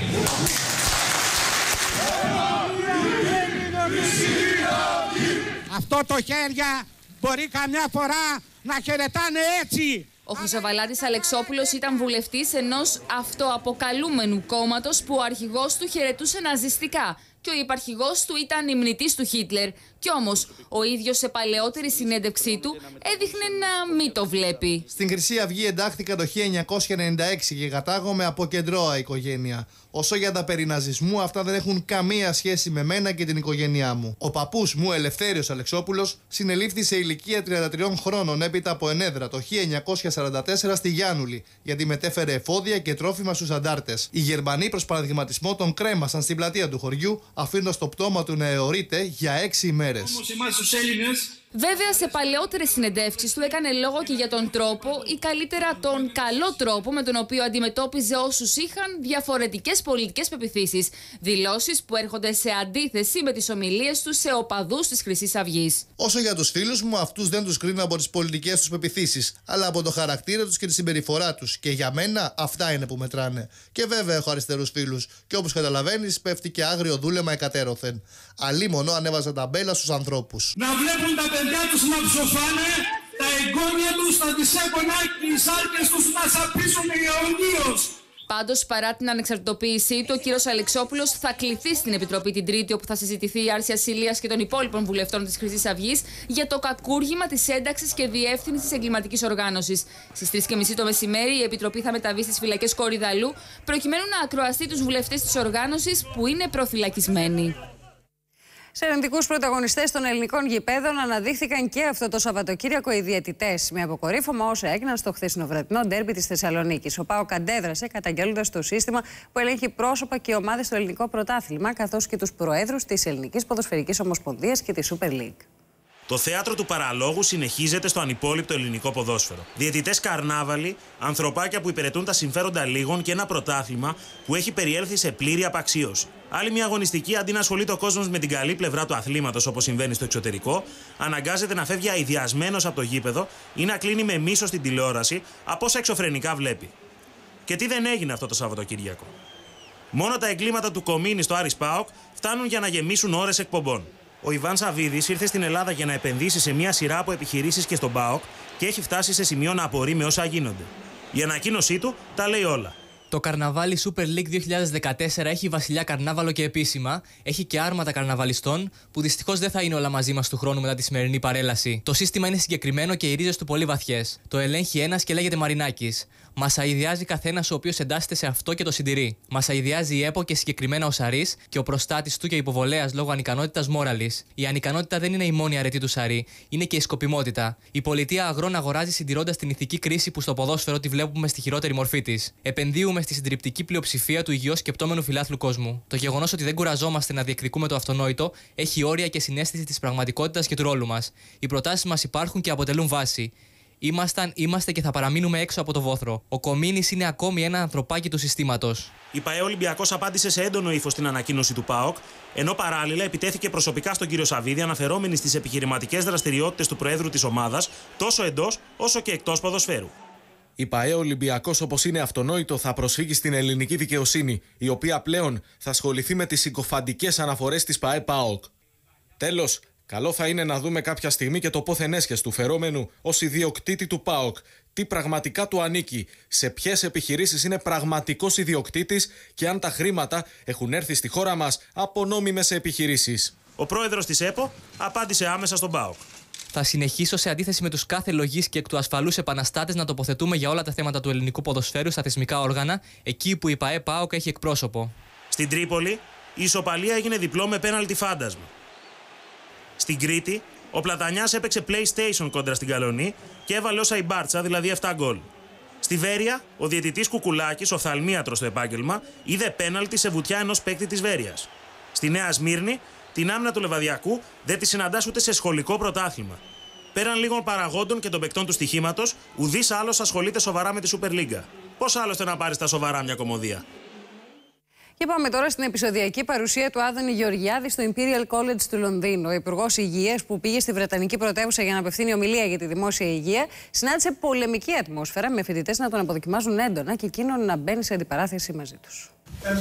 Αυτό το χέρια μπορεί καμιά φορά να χαιρετάνε έτσι. Ο Χρυσοβαλάτης Αλεξόπουλος ήταν βουλευτής ενός αυτοαποκαλούμενου κόμματος που ο αρχηγός του χαιρετούσε ναζιστικά και ο υπαρχηγός του ήταν υμνητής του Χίτλερ. Κι όμως ο ίδιος σε παλαιότερη συνέντευξή του έδειχνε να μην το βλέπει. Στην Χρυσή Αυγή εντάχθηκα το 1996 και κατάγομαι από κεντρώα οικογένεια. Όσο για τα περί ναζισμού, αυτά δεν έχουν καμία σχέση με μένα και την οικογένειά μου. Ο παππούς μου, Ελευθέριος Αλεξόπουλος, συνελήφθη σε ηλικία 33 χρόνων έπειτα από ενέδρα το 1944 στη Γιάννουλη, γιατί μετέφερε εφόδια και τρόφιμα στους αντάρτες. Οι Γερμανοί προς παραδειγματισμό τον κρέμασαν στην πλατεία του χωριού, αφήνοντας το πτώμα του να αιωρείται για 6 ημέρες. Όμως εμάς τους Έλληνες Βέβαια, σε παλαιότερες συνεντεύξεις του έκανε λόγο και για τον τρόπο ή καλύτερα τον καλό τρόπο με τον οποίο αντιμετώπιζε όσους είχαν διαφορετικές πολιτικές πεποιθήσεις. Δηλώσεις που έρχονται σε αντίθεση με τις ομιλίες του σε οπαδούς της Χρυσής Αυγής. Όσο για τους φίλους μου, αυτούς δεν τους κρίνω από τις πολιτικές τους πεποιθήσεις, αλλά από το χαρακτήρα τους και τη συμπεριφορά τους. Και για μένα αυτά είναι που μετράνε. Και βέβαια έχω αριστερούς φίλους. Και όπως καταλαβαίνεις, πέφτει και άγριο δούλεμα εκατέρωθεν. Αλίμονο ανέβαζα ταμπέλα στους ανθρώπους. Να βλέπουν τα παιδιά τους να ψοφάνε, τα εγγόνια τους, τα δισέγγωνα και οι σάρκες τους να σαπίσουν αιωνίως. Πάντως, παρά την ανεξαρτητοποίησή του, ο κύριος Αλεξόπουλος θα κληθεί στην Επιτροπή την Τρίτη, όπου θα συζητηθεί η άρση ασυλίας και των υπόλοιπων βουλευτών της Χρυσής Αυγής για το κακούργημα της ένταξης και διεύθυνσης εγκληματικής οργάνωσης. Στις 3:30 το μεσημέρι, η Επιτροπή θα μεταβεί στις φυλακές Κορυδαλού, προκειμένου να ακροαστεί τους βουλευτές της οργάνωσης που είναι προφυλακισμένοι. Σε αρνητικούς πρωταγωνιστές των ελληνικών γηπέδων αναδείχθηκαν και αυτό το Σαββατοκύριακο οι διαιτητές, με αποκορύφωμα όσα έγιναν στο χθεσινοβραδινό ντέρμπι της Θεσσαλονίκης. Ο ΠΑΟΚ αντέδρασε καταγγέλλοντας το σύστημα που ελέγχει πρόσωπα και ομάδες στο ελληνικό πρωτάθλημα, καθώς και τους προέδρους της Ελληνικής Ποδοσφαιρικής Ομοσπονδίας και της Super League. Το θέατρο του παραλόγου συνεχίζεται στο ανυπόλοιπτο ελληνικό ποδόσφαιρο. Διαιτητές καρνάβαλοι, ανθρωπάκια που υπηρετούν τα συμφέροντα λίγων και ένα πρωτάθλημα που έχει περιέλθει σε πλήρη απαξίωση. Άλλη μια αγωνιστική, αντί να ασχολείται ο κόσμος με την καλή πλευρά του αθλήματος όπως συμβαίνει στο εξωτερικό, αναγκάζεται να φεύγει αηδιασμένος από το γήπεδο ή να κλείνει με μίσος την τηλεόραση από όσα εξωφρενικά βλέπει. Και τι δεν έγινε αυτό το Σαββατοκύριακο. Μόνο τα εγκλήματα του Κομίνη στο Άρης ΠΑΟΚ φτάνουν για να γεμίσουν ώρες εκπομπών. Ο Ιβάν Σαββίδης ήρθε στην Ελλάδα για να επενδύσει σε μια σειρά από επιχειρήσεις και στον ΠΑΟΚ και έχει φτάσει σε σημείο να απορεί με όσα γίνονται. Η ανακοίνωσή του τα λέει όλα. Το καρναβάλι Super League 2014 έχει βασιλιά καρνάβαλο και επίσημα, έχει και άρματα καρναβαλιστών που δυστυχώς δεν θα είναι όλα μαζί μας του χρόνου μετά τη σημερινή παρέλαση. Το σύστημα είναι συγκεκριμένο και οι ρίζες του πολύ βαθιές. Το ελέγχει ένας και λέγεται Μαρινάκης. Μας αηδιάζει καθένας ο οποίος εντάσσεται σε αυτό και το συντηρεί. Μας αηδιάζει η ΕΠΟ και συγκεκριμένα ο Σαρής και ο προστάτης του και υποβολέας λόγω ανικανότητας Μόραλης. Η ανικανότητα δεν είναι η μόνη αρετή του Σαρή, είναι και η σκοπιμότητα. Η πολιτεία αγρών αγοράζει συντηρώντας την ηθική κρίση που στο ποδόσφαιρο τη βλέπουμε στη χειρότερη μορφή της. Επενδύουμε στη συντριπτική πλειοψηφία του υγιώς σκεπτόμενου φιλάθλου κόσμου. Το γεγονός ότι δεν κουραζόμαστε να διεκδικούμε το αυτονόητο έχει όρια και συναίσθηση της πραγματικότητας και του ρόλου μας. Οι προτάσεις μας υπάρχουν και αποτελούν βάση. Είμαστε και θα παραμείνουμε έξω από το βόθρο. Ο Κομίνης είναι ακόμη ένα ανθρωπάκι του συστήματος. Η ΠΑΕ Ολυμπιακός απάντησε σε έντονο ύφος στην ανακοίνωση του ΠΑΟΚ, ενώ παράλληλα επιτέθηκε προσωπικά στον κύριο Σαββίδη, αναφερόμενη στις επιχειρηματικές δραστηριότητες του Προέδρου της ομάδας, τόσο εντός όσο και εκτός ποδοσφαίρου. Η ΠΑΕ Ολυμπιακός, όπως είναι αυτονόητο, θα προσφύγει στην ελληνική δικαιοσύνη, η οποία πλέον θα ασχοληθεί με τις συκοφαντικές αναφορές της ΠΑΕ ΠΑΟΚ. Τέλος, καλό θα είναι να δούμε κάποια στιγμή και το πόθεν έσχες του φερόμενου ως ιδιοκτήτη του ΠΑΟΚ. Τι πραγματικά του ανήκει, σε ποιες επιχειρήσεις είναι πραγματικός ιδιοκτήτης και αν τα χρήματα έχουν έρθει στη χώρα μας από νόμιμες επιχειρήσεις. Ο πρόεδρος της ΕΠΟ απάντησε άμεσα στον ΠΑΟΚ. Θα συνεχίσω σε αντίθεση με τους κάθε λογής και εκ του ασφαλούς επαναστάτες να τοποθετούμε για όλα τα θέματα του ελληνικού ποδοσφαίρου στα θεσμικά όργανα, εκεί που η ΠΑΕ ΠΑΟΚ έχει εκπρόσωπο. Στην Τρίπολη, η ισοπαλία έγινε διπλό με πέναλτι φάντασμα. Στην Κρήτη, ο Πλατανιάς έπαιξε PlayStation κόντρα στην Καλονή και έβαλε όσα η Μπάρτσα, δηλαδή 7 γκολ. Στη Βέρεια, ο διαιτητής Κουκουλάκης, οφθαλμίατρος στο επάγγελμα, είδε πέναλτι σε βουτιά ενός παίκτη της Βέρειας. Στη Νέα Σμύρνη, την άμυνα του Λεβαδιακού δεν τη συναντάς ούτε σε σχολικό πρωτάθλημα. Πέραν λίγων παραγόντων και των παικτών του στοιχήματος, ουδής άλλος ασχολείται σοβαρά με τη Super League. Πώς άλλωστε να πάρει στα σοβαρά μια κομμωδία. Και πάμε τώρα στην επεισοδιακή παρουσία του Άδωνη Γεωργιάδη στο Imperial College του Λονδίνου. Ο Υπουργός Υγείας, που πήγε στη Βρετανική πρωτεύουσα για να απευθύνει ομιλία για τη δημόσια υγεία, συνάντησε πολεμική ατμόσφαιρα, με φοιτητές να τον αποδοκιμάζουν έντονα και εκείνον να μπαίνει σε αντιπαράθεση μαζί τους.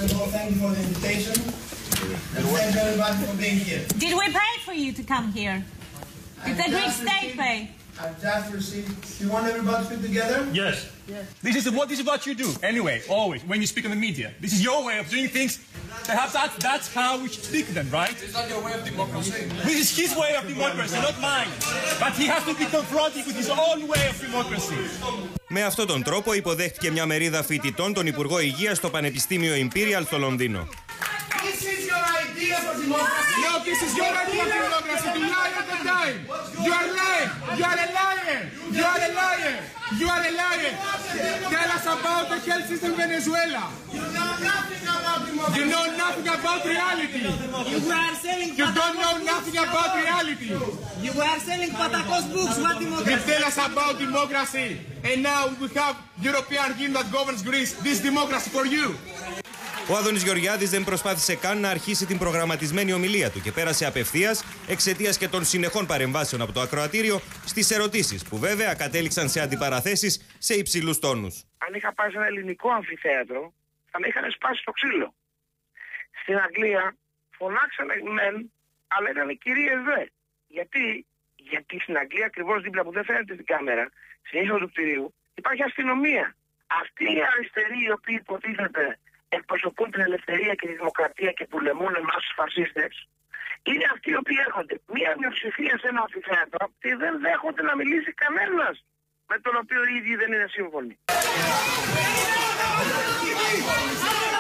Did we pay for you to come here? Did the Greek state pay? I've just received. You want everybody to speak together? Yes. This is what you do. Anyway, always when you speak in the media, this is your way of doing things. Perhaps that's how we should speak then, right? This is not your way of democracy. This is his way of democracy, not mine. But he has to be confronted with his own way of democracy. Με αυτόν τον τρόπο υποδέχτηκε μια μερίδα φοιτητών τον Υπουργό Υγείας στο Πανεπιστήμιο Imperial στο Λονδίνο. This is your idea for democracy. No, this is your idea for democracy. You lie all the time. You are lying. You are a liar. You are a liar. You are a liar. Tell us about the health system in Venezuela. You know nothing about democracy. You know nothing about reality. You were selling You don't know nothing about reality. You were selling Patakos books. What democracy? You tell us about democracy. And now we have European Union that governs Greece. This democracy for you. Ο Άδωνης Γεωργιάδης δεν προσπάθησε καν να αρχίσει την προγραμματισμένη ομιλία του και πέρασε απευθείας, εξαιτίας και των συνεχών παρεμβάσεων από το ακροατήριο, στις ερωτήσεις, που βέβαια κατέληξαν σε αντιπαραθέσεις σε υψηλούς τόνους. Αν είχα πάει σε ένα ελληνικό αμφιθέατρο, θα με είχαν σπάσει το ξύλο. Στην Αγγλία φωνάξανε μεν, αλλά ήταν κυρίες δε. Γιατί στην Αγγλία, ακριβώς δίπλα που δεν φαίνεται στην κάμερα, στην είσοδο του κτηρίου, υπάρχει αστυνομία. Αυτοί οι αριστεροί, οι οποίοι υποτίθεται εκπροσωπούν την ελευθερία και τη δημοκρατία και πολεμούν εμάς τους φασίστες, είναι αυτοί οι οποίοι έρχονται. Μία μειοψηφία σε ένα αμφιθέατρο και δεν δέχονται να μιλήσει κανένας με τον οποίο οι ίδιοι δεν είναι σύμφωνοι.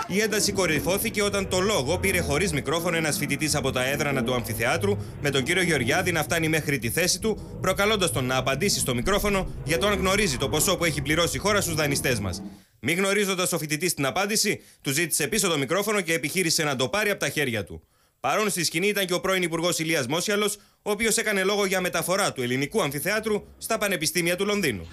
Η ένταση κορυφώθηκε όταν το λόγο πήρε χωρίς μικρόφωνο ένας φοιτητής από τα έδρανα του αμφιθεάτρου, με τον κύριο Γεωργιάδη να φτάνει μέχρι τη θέση του, προκαλώντας τον να απαντήσει στο μικρόφωνο για το αν γνωρίζει το ποσό που έχει πληρώσει η χώρα στους δανειστές μας. Μη γνωρίζοντας ο φοιτητής την απάντηση, του ζήτησε πίσω το μικρόφωνο και επιχείρησε να το πάρει από τα χέρια του. Παρόν στη σκηνή ήταν και ο πρώην Υπουργός Ηλίας Μόσιαλος, ο οποίος έκανε λόγο για μεταφορά του ελληνικού αμφιθεάτρου στα πανεπιστήμια του Λονδίνου.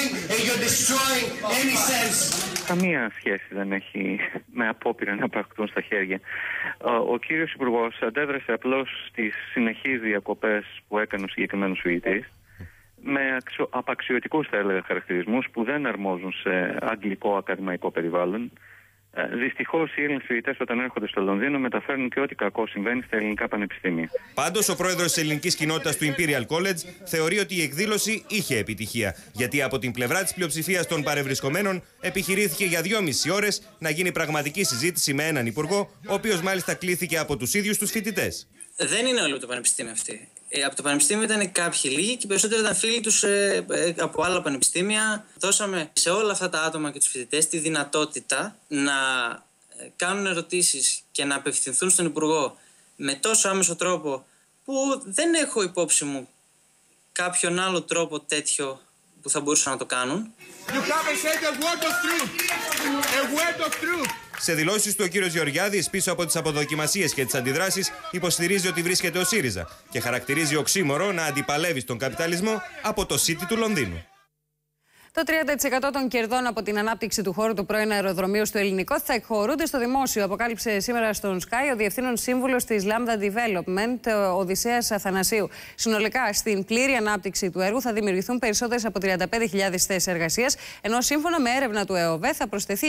Καμία σχέση δεν έχει με απόπειρα να πραχθούν στα χέρια. Ο κύριος Υπουργός αντέδρασε απλώς στις συνεχείς διακοπές που έκανε ο συγκεκριμένος φοιτητής, με απαξιωτικούς, θα έλεγα, χαρακτηρισμούς που δεν αρμόζουν σε αγγλικό ακαδημαϊκό περιβάλλον. Δυστυχώς οι Έλληνες φοιτητές όταν έρχονται στο Λονδίνο μεταφέρουν και ό,τι κακό συμβαίνει στα ελληνικά πανεπιστήμια. Πάντως, ο πρόεδρος της ελληνικής κοινότητας του Imperial College θεωρεί ότι η εκδήλωση είχε επιτυχία, γιατί από την πλευρά της πλειοψηφίας των παρευρισκομένων επιχειρήθηκε για 2,5 ώρες να γίνει πραγματική συζήτηση με έναν υπουργό, ο οποίος μάλιστα κλήθηκε από τους ίδιους τους φοιτητές. Δεν είναι όλοι από το πανεπιστήμιο αυτοί. Από το πανεπιστήμιο ήταν κάποιοι λίγοι και οι περισσότεροι ήταν φίλοι τους από άλλα πανεπιστήμια. Δώσαμε σε όλα αυτά τα άτομα και τους φοιτητές τη δυνατότητα να κάνουν ερωτήσεις και να απευθυνθούν στον Υπουργό με τόσο άμεσο τρόπο που δεν έχω υπόψη μου κάποιον άλλο τρόπο τέτοιο που θα μπορούσαν να το κάνουν. Σε δηλώσεις του ο κύριος Γεωργιάδης, πίσω από τις αποδοκιμασίες και τις αντιδράσεις, υποστηρίζει ότι βρίσκεται ο ΣΥΡΙΖΑ και χαρακτηρίζει οξύμορο να αντιπαλεύει στον καπιταλισμό από το City του Λονδίνου. Το 30% των κερδών από την ανάπτυξη του χώρου του πρώην αεροδρομίου στο ελληνικό θα εκχωρούνται στο δημόσιο, αποκάλυψε σήμερα στον Sky ο διευθύνων σύμβουλος της Lambda Development, ο Οδυσσέας Αθανασίου. Συνολικά, στην πλήρη ανάπτυξη του έργου θα δημιουργηθούν περισσότερες από 35.000 θέσεις εργασίας, ενώ σύμφωνα με έρευνα του ΕΟΒΕ θα προσθεθεί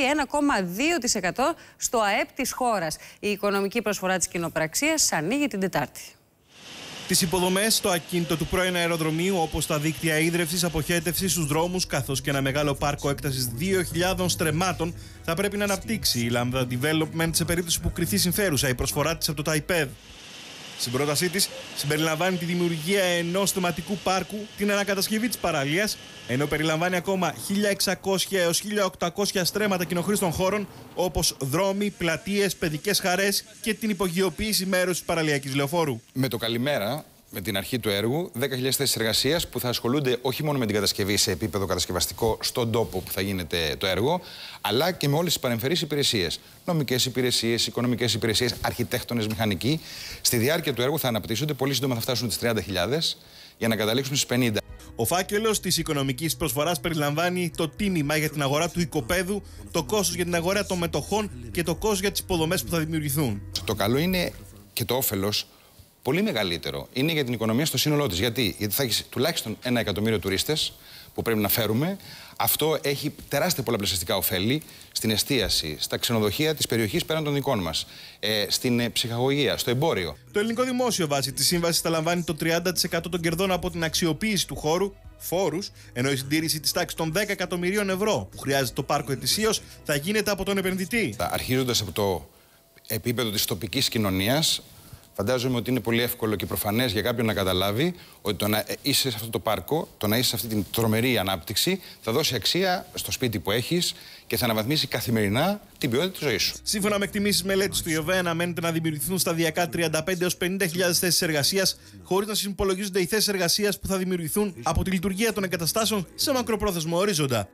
1,2% στο ΑΕΠ της χώρας. Η οικονομική προσφορά της κοινοπραξίας ανοίγει την Τετάρτη. Τις υποδομές στο ακίνητο του πρώην αεροδρομίου, όπως τα δίκτυα ίδρευσης, αποχέτευσης στους δρόμους, καθώς και ένα μεγάλο πάρκο έκτασης 2.000 στρεμμάτων, θα πρέπει να αναπτύξει η Lambda Development σε περίπτωση που κριθεί συμφέρουσα η προσφορά της από το ΤΑΙΠΕΔ. Στην πρότασή της συμπεριλαμβάνει τη δημιουργία ενός θεματικού πάρκου, την ανακατασκευή της παραλίας, ενώ περιλαμβάνει ακόμα 1.600 έως 1.800 στρέμματα κοινοχρήστων χώρων, όπως δρόμοι, πλατείες, παιδικές χαρές και την υπογειοποίηση μέρους της παραλιακής λεωφόρου. Με το καλημέρα, με την αρχή του έργου, 10.000 θέσεις εργασίας που θα ασχολούνται όχι μόνο με την κατασκευή σε επίπεδο κατασκευαστικό στον τόπο που θα γίνεται το έργο, αλλά και με όλες τις παρεμφερείς υπηρεσίες. Νομικές υπηρεσίες, οικονομικές υπηρεσίες, αρχιτέκτονες, μηχανικοί. Στη διάρκεια του έργου θα αναπτύσσονται, πολύ σύντομα θα φτάσουν τις 30.000 για να καταλήξουν στις 50. Ο φάκελος της οικονομικής προσφοράς περιλαμβάνει το τίμημα για την αγορά του οικοπαίδου, το κόστος για την αγορά των μετοχών και το κόστος για τις υποδομές που θα δημιουργηθούν. Το καλό είναι και το όφελος πολύ μεγαλύτερο. Είναι για την οικονομία στο σύνολό της. Γιατί θα έχει τουλάχιστον 1 εκατομμύριο τουρίστες που πρέπει να φέρουμε. Αυτό έχει τεράστια πολλαπλασιαστικά ωφέλη στην εστίαση, στα ξενοδοχεία της περιοχής πέραν των δικών μας, στην ψυχαγωγία, στο εμπόριο. Το ελληνικό δημόσιο βάσει της σύμβασης θα λαμβάνει το 30% των κερδών από την αξιοποίηση του χώρου, φόρους, ενώ η συντήρηση της τάξης των 10 εκατομμυρίων ευρώ που χρειάζεται το πάρκο ετησίως θα γίνεται από τον επενδυτή. Αρχίζοντας από το επίπεδο της τοπικής κοινωνίας, φαντάζομαι ότι είναι πολύ εύκολο και προφανές για κάποιον να καταλάβει ότι το να είσαι σε αυτό το πάρκο, το να είσαι σε αυτή την τρομερή ανάπτυξη, θα δώσει αξία στο σπίτι που έχεις και θα αναβαθμίσει καθημερινά την ποιότητα της ζωής σου. Σύμφωνα με εκτιμήσεις μελέτης του ΙΟΒΕ, αναμένεται να δημιουργηθούν σταδιακά 35 έως 50.000 θέσεις εργασίας, χωρίς να συμπολογίζονται οι θέσεις εργασίας που θα δημιουργηθούν από τη λειτουργία των εγκαταστάσεων σε μακροπρόθεσμο ορίζοντα.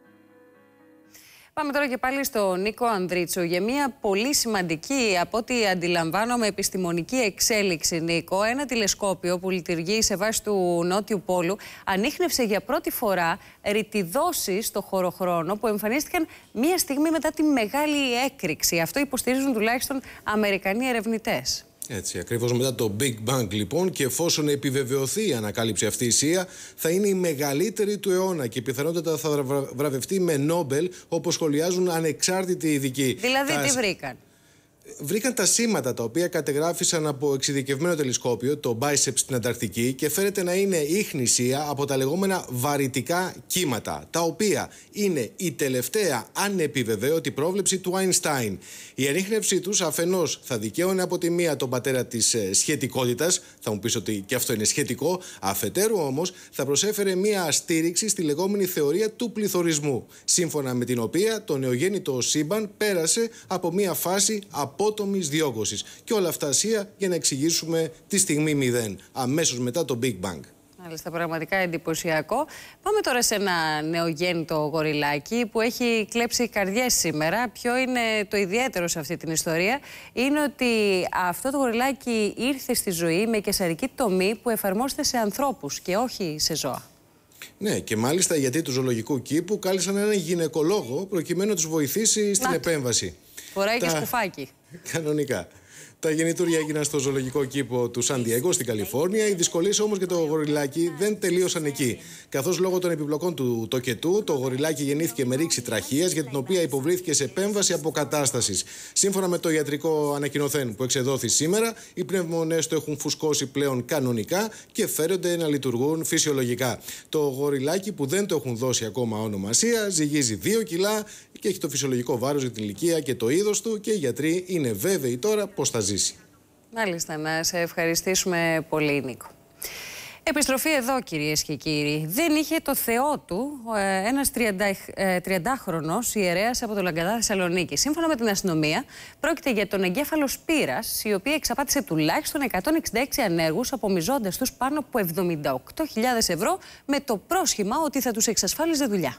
Πάμε τώρα και πάλι στο Νίκο Ανδρίτσο για μια πολύ σημαντική, από ό,τι αντιλαμβάνομαι, επιστημονική εξέλιξη, Νίκο. Ένα τηλεσκόπιο που λειτουργεί σε βάση του Νότιου Πόλου ανίχνευσε για πρώτη φορά ρητιδώσεις στο χωροχρόνο που εμφανίστηκαν μία στιγμή μετά τη μεγάλη έκρηξη. Αυτό υποστηρίζουν τουλάχιστον Αμερικανοί ερευνητές. Έτσι, ακριβώς μετά το Big Bang λοιπόν, και εφόσον επιβεβαιωθεί η ανακάλυψη αυτή η σία, θα είναι η μεγαλύτερη του αιώνα και πιθανότατα θα βραβευτεί με Νόμπελ, όπως σχολιάζουν ανεξάρτητοι ειδικοί. Δηλαδή τι βρήκαν? βρήκαν τα σήματα τα οποία κατεγράφησαν από εξειδικευμένο τηλεσκόπιο, το BICEP στην Ανταρκτική, και φέρεται να είναι ίχνησία από τα λεγόμενα βαρυτικά κύματα, τα οποία είναι η τελευταία ανεπιβεβαίωτη πρόβλεψη του Einstein. Η ανίχνευσή τους αφενός θα δικαίωνε από τη μία τον πατέρα της σχετικότητας, θα μου πεις ότι και αυτό είναι σχετικό, αφετέρου όμως θα προσέφερε μία στήριξη στη λεγόμενη θεωρία του πληθωρισμού, σύμφωνα με την οποία το νεογέννητο σύμπαν πέρασε από μία φάση απότομης διόγκωσης. Και όλα αυτά ασία για να εξηγήσουμε τη στιγμή 0, αμέσως μετά το Big Bang. Μάλιστα, πραγματικά εντυπωσιακό. Πάμε τώρα σε ένα νεογέννητο γοριλάκι που έχει κλέψει καρδιές σήμερα. Ποιο είναι το ιδιαίτερο σε αυτή την ιστορία? Είναι ότι αυτό το γοριλάκι ήρθε στη ζωή με καισαρική τομή που εφαρμόζεται σε ανθρώπους και όχι σε ζώα. Ναι, και μάλιστα γιατί του ζωολογικού κήπου κάλεσαν έναν γυναικολόγο προκειμένου να τους βοηθήσει στην επέμβαση. Φοράει και σκουφάκι. Κανονικά. Τα γεννητούρια έγιναν στο ζωολογικό κήπο του Σαν Διέγκο στην Καλιφόρνια. Οι δυσκολίες όμως για το γοριλάκι δεν τελείωσαν εκεί. Καθώς λόγω των επιπλοκών του τοκετού, το γοριλάκι γεννήθηκε με ρήξη τραχείας, για την οποία υποβλήθηκε σε επέμβαση αποκατάστασης. Σύμφωνα με το ιατρικό ανακοινωθέν που εξεδόθη σήμερα, οι πνευμονές του έχουν φουσκώσει πλέον κανονικά και φέρονται να λειτουργούν φυσιολογικά. Το γοριλάκι, που δεν το έχουν δώσει ακόμα ονομασία, ζυγίζει 2 κιλά και έχει το φυσιολογικό βάρος για την ηλικία και το είδος του, και οι γιατροί είναι βέβαιοι τώρα πως θα ζήσει. Μάλιστα, να σε ευχαριστήσουμε πολύ, Νίκο. Επιστροφή εδώ, κυρίες και κύριοι. Δεν είχε το Θεό του ένας 30χρονος ιερέας από το Λαγκαδά, Θεσσαλονίκη. Σύμφωνα με την αστυνομία, πρόκειται για τον εγκέφαλο Σπύρας, η οποία εξαπάτησε τουλάχιστον 166 ανέργους, απομυζώντας τους πάνω από 78.000 ευρώ, με το πρόσχημα ότι θα τους εξασφάλιζε δουλειά.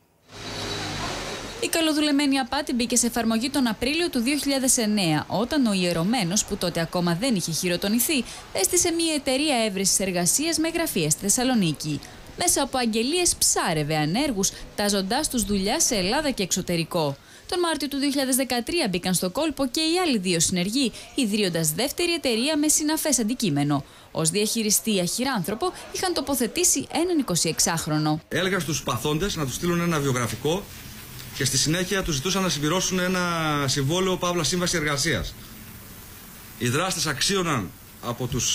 Η καλοδουλεμένη απάτη μπήκε σε εφαρμογή τον Απρίλιο του 2009, όταν ο ιερωμένος, που τότε ακόμα δεν είχε χειροτονηθεί, έστησε μια εταιρεία έβρεσης εργασίας με γραφεία στη Θεσσαλονίκη. Μέσα από αγγελίες ψάρευε ανέργους, τάζοντάς τους δουλειά σε Ελλάδα και εξωτερικό. Τον Μάρτιο του 2013 μπήκαν στο κόλπο και οι άλλοι 2 συνεργοί, ιδρύοντας δεύτερη εταιρεία με συναφές αντικείμενο. Ως διαχειριστή αχυράνθρωπο είχαν τοποθετήσει έναν 26χρονο. Έλεγα στους παθόντες να τους στείλουν ένα βιογραφικό και στη συνέχεια τους ζητούσαν να συμπληρώσουν ένα συμβόλαιο παύλα σύμβαση εργασίας. Οι δράστες αξίωναν από τους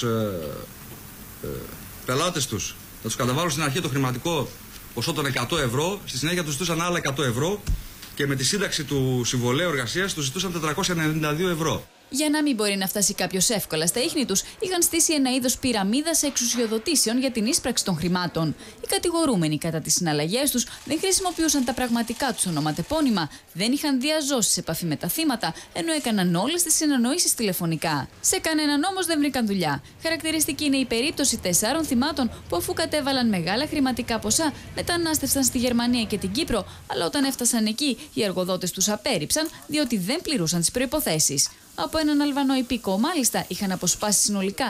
πελάτες τους να τους καταβάλουν στην αρχή το χρηματικό ποσό των 100 ευρώ, στη συνέχεια τους ζητούσαν άλλα 100 ευρώ και με τη σύνταξη του συμβολαίου εργασίας τους ζητούσαν 492 ευρώ. Για να μην μπορεί να φτάσει κάποιος εύκολα στα ίχνη τους, είχαν στήσει ένα είδος πυραμίδας εξουσιοδοτήσεων για την ίσπραξη των χρημάτων. Οι κατηγορούμενοι κατά τις συναλλαγές τους δεν χρησιμοποιούσαν τα πραγματικά τους ονοματεπώνυμα, δεν είχαν διαζώσει σε επαφή με τα θύματα, ενώ έκαναν όλες τις συνεννοήσεις τηλεφωνικά. Σε κανέναν όμως δεν βρήκαν δουλειά. Χαρακτηριστική είναι η περίπτωση 4 θυμάτων που, αφού κατέβαλαν μεγάλα χρηματικά ποσά, μετανάστευσαν στη Γερμανία και την Κύπρο, αλλά όταν έφτασαν εκεί, οι εργοδότες τους απέρριψαν διότι δεν πληρούσαν τις προϋποθέσεις. Από έναν Αλβανό υπήκο, μάλιστα, είχαν αποσπάσει συνολικά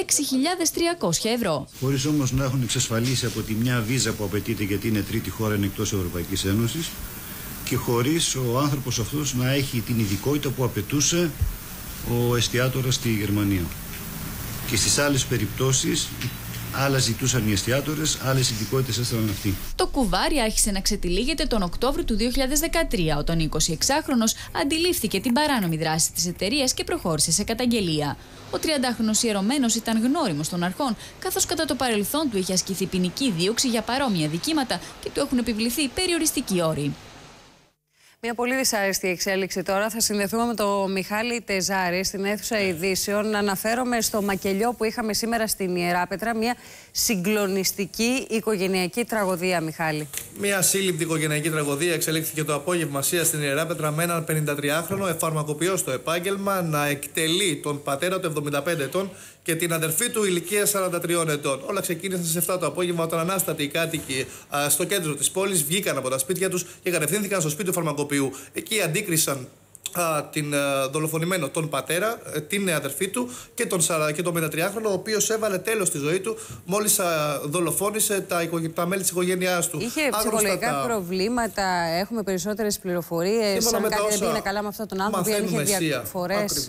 6.300 ευρώ. Χωρίς όμως να έχουν εξασφαλίσει από τη μια βίζα που απαιτείται, γιατί είναι τρίτη χώρα, είναι εκτός Ευρωπαϊκής Ένωσης, και χωρίς ο άνθρωπος αυτός να έχει την ειδικότητα που απαιτούσε ο εστιατόρας στη Γερμανία. Και στις άλλες περιπτώσεις, άλλα ζητούσαν οι εστιατόρες, άλλες ειδικότητες έστελναν αυτοί. Το κουβάρι άρχισε να ξετυλίγεται τον Οκτώβριο του 2013, όταν ο 26χρονος αντιλήφθηκε την παράνομη δράση της εταιρείας και προχώρησε σε καταγγελία. Ο 30χρονος ιερωμένος ήταν γνώριμος των αρχών, καθώς κατά το παρελθόν του είχε ασκηθεί ποινική δίωξη για παρόμοια δικήματα και του έχουν επιβληθεί περιοριστικοί όροι. Μια πολύ δυσάρεστη εξέλιξη τώρα. Θα συνδεθούμε με τον Μιχάλη Τεζάρη στην αίθουσα ειδήσεων. Αναφέρομαι στο μακελιό που είχαμε σήμερα στην Ιεράπετρα. Μια συγκλονιστική οικογενειακή τραγωδία, Μιχάλη. Μια σύλληπτη οικογενειακή τραγωδία εξελίχθηκε το απόγευμα σήμερα στην Ιεράπετρα με έναν 53χρονο εφαρμακοποιό στο επάγγελμα να εκτελεί τον πατέρα του 75 ετών και την αδερφή του ηλικία 43 ετών. Όλα ξεκίνησαν στις 7 το απόγευμα, όταν ανάστατοι κάτοικοι στο κέντρο της πόλης βγήκαν από τα σπίτια τους και κατευθύνθηκαν στο σπίτι του φαρμακοποιού. Εκεί αντίκρισαν την δολοφονημένο τον πατέρα, την αδερφή του και τον 53χρονο, ο οποίος έβαλε τέλος στη ζωή του μόλις δολοφόνησε τα μέλη της οικογένειάς του. Είχε ψυχολογικά προβλήματα, έχουμε περισσότερες πληροφορίες. Αν κάτι δεν πήγαινε καλά με αυτόν τον άνθρωπο, αν είχε διαφορές. Ακριβώς.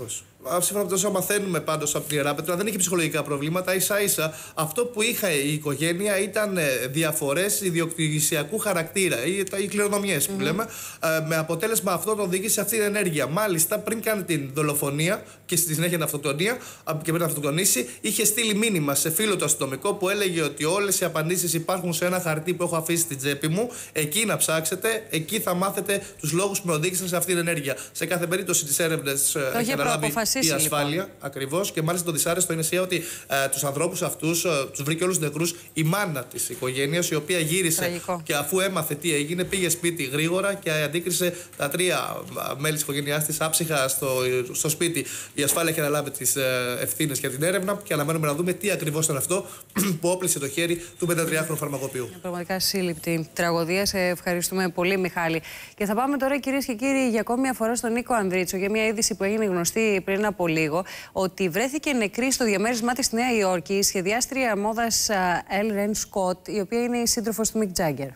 σύμφωνα με τόσο μαθαίνουμε πάντως από την Ιεράπετρα, δεν είχε ψυχολογικά προβλήματα. Ίσα-ίσα αυτό που είχε η οικογένεια ήταν διαφορές ιδιοκτησιακού χαρακτήρα ή οι κληρονομιές που λέμε. Με αποτέλεσμα αυτό τον οδήγησε σε αυτή την ενέργεια. Μάλιστα, πριν κάνει την δολοφονία και στη συνέχεια την αυτοκτονία και πριν αυτοκτονήσει, είχε στείλει μήνυμα σε φίλο του αστυνομικό που έλεγε ότι όλες οι απαντήσεις υπάρχουν σε ένα χαρτί που έχω αφήσει στην τσέπη μου. Εκεί να ψάξετε, εκεί θα μάθετε τους λόγους που με οδήγησαν σε αυτή την ενέργεια. Σε κάθε περίπτωση τις έρευνες έχει αναλάβει η ασφάλεια. Λοιπόν. Ακριβώς. Και μάλιστα το δυσάρεστο είναι ότι τους ανθρώπους αυτούς τους βρήκε όλους νεκρούς η μάνα της οικογένειας, η οποία γύρισε τραγικό. Και αφού έμαθε τι έγινε, πήγε σπίτι γρήγορα και αντίκρισε τα 3 μέλη της οικογένειάς της άψυχα στο σπίτι. Η ασφάλεια έχει αναλάβει τις ευθύνες για την έρευνα και αναμένουμε να δούμε τι ακριβώς ήταν αυτό που όπλησε το χέρι του 53χρονου φαρμακοποιού. Πραγματικά σύλληπτη τραγωδία. Σε ευχαριστούμε πολύ, Μιχάλη. Και θα πάμε τώρα, κυρίες και κύριοι, για ακόμη μια φορά στον Νίκο Ανδρίτσο για μια είδηση που έγινε γνωστή πριν από λίγο, ότι βρέθηκε νεκρή στο διαμέρισμά της στη Νέα Υόρκη η σχεδιάστρια μόδας Elle Scott, η οποία είναι η σύντροφος του Μικ Τζάγκερ.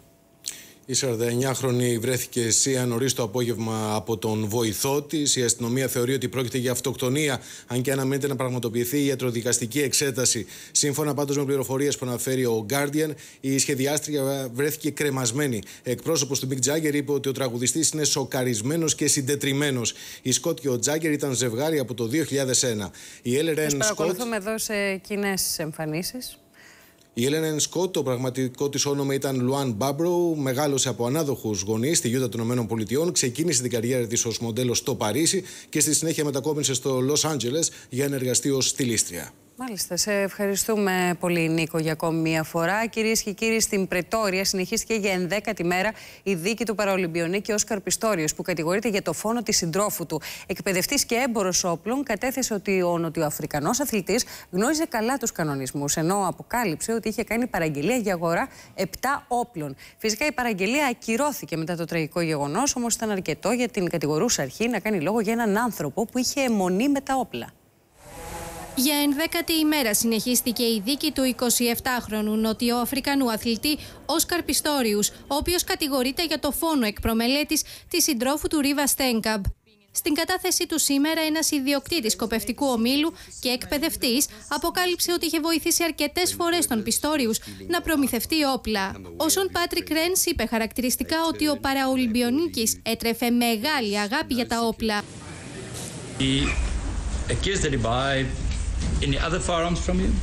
Η 49χρονη βρέθηκε αισία νωρίς το απόγευμα από τον βοηθό της. Η αστυνομία θεωρεί ότι πρόκειται για αυτοκτονία, αν και αναμένεται να πραγματοποιηθεί η ιατροδικαστική εξέταση. Σύμφωνα πάντως με πληροφορίες που αναφέρει ο Guardian, η σχεδιάστρια βρέθηκε κρεμασμένη. Εκπρόσωπος του Μικ Τζάγκερ είπε ότι ο τραγουδιστής είναι σοκαρισμένος και συντετριμμένος. Η Σκοτ και ο Τζάγκερ ήταν ζευγάρι από το 2001. Η Elle Scott. Παρακολουθούμε εδώ σε κοινές εμφανίσεις. Η Elle Scott, το πραγματικό της όνομα ήταν Λουάν Μπάμπρο, μεγάλωσε από ανάδοχους γονείς στη Γιούτα των ΗΠΑ, ξεκίνησε την καριέρα της ως μοντέλο στο Παρίσι και στη συνέχεια μετακόμισε στο Λος Άντζελες για να εργαστεί ως στιλίστρια. Μάλιστα, σε ευχαριστούμε πολύ, Νίκο, για ακόμη μία φορά. Κυρίες και κύριοι, στην Πρετόρια συνεχίστηκε για 11η μέρα η δίκη του παραολυμπιονίκη Όσκαρ Πιστόριος, που κατηγορείται για το φόνο της συντρόφου του. Εκπαιδευτής και έμπορος όπλων κατέθεσε ότι ο νοτιοαφρικανός αθλητής γνώριζε καλά τους κανονισμούς, ενώ αποκάλυψε ότι είχε κάνει παραγγελία για αγορά 7 όπλων. Φυσικά η παραγγελία ακυρώθηκε μετά το τραγικό γεγονός, όμως ήταν αρκετό για την κατηγορούσα αρχή να κάνει λόγο για έναν άνθρωπο που είχε αιμονή με τα όπλα. Για 11η ημέρα συνεχίστηκε η δίκη του 27χρονου νοτιοαφρικανού αθλητή Όσκαρ Πιστόριους, ο οποίος κατηγορείται για το φόνο εκ προμελέτης της συντρόφου του Ρίβα Στένκαμπ. Στην κατάθεσή του σήμερα, ένας ιδιοκτήτης σκοπευτικού ομίλου και εκπαιδευτής αποκάλυψε ότι είχε βοηθήσει αρκετές φορές τον Πιστόριους να προμηθευτεί όπλα. Ο Σον Πάτρικ Ρένς είπε χαρακτηριστικά ότι ο παραολυμπιονίκης έτρεφε μεγάλη αγάπη για τα όπλα. Any other firearms from you?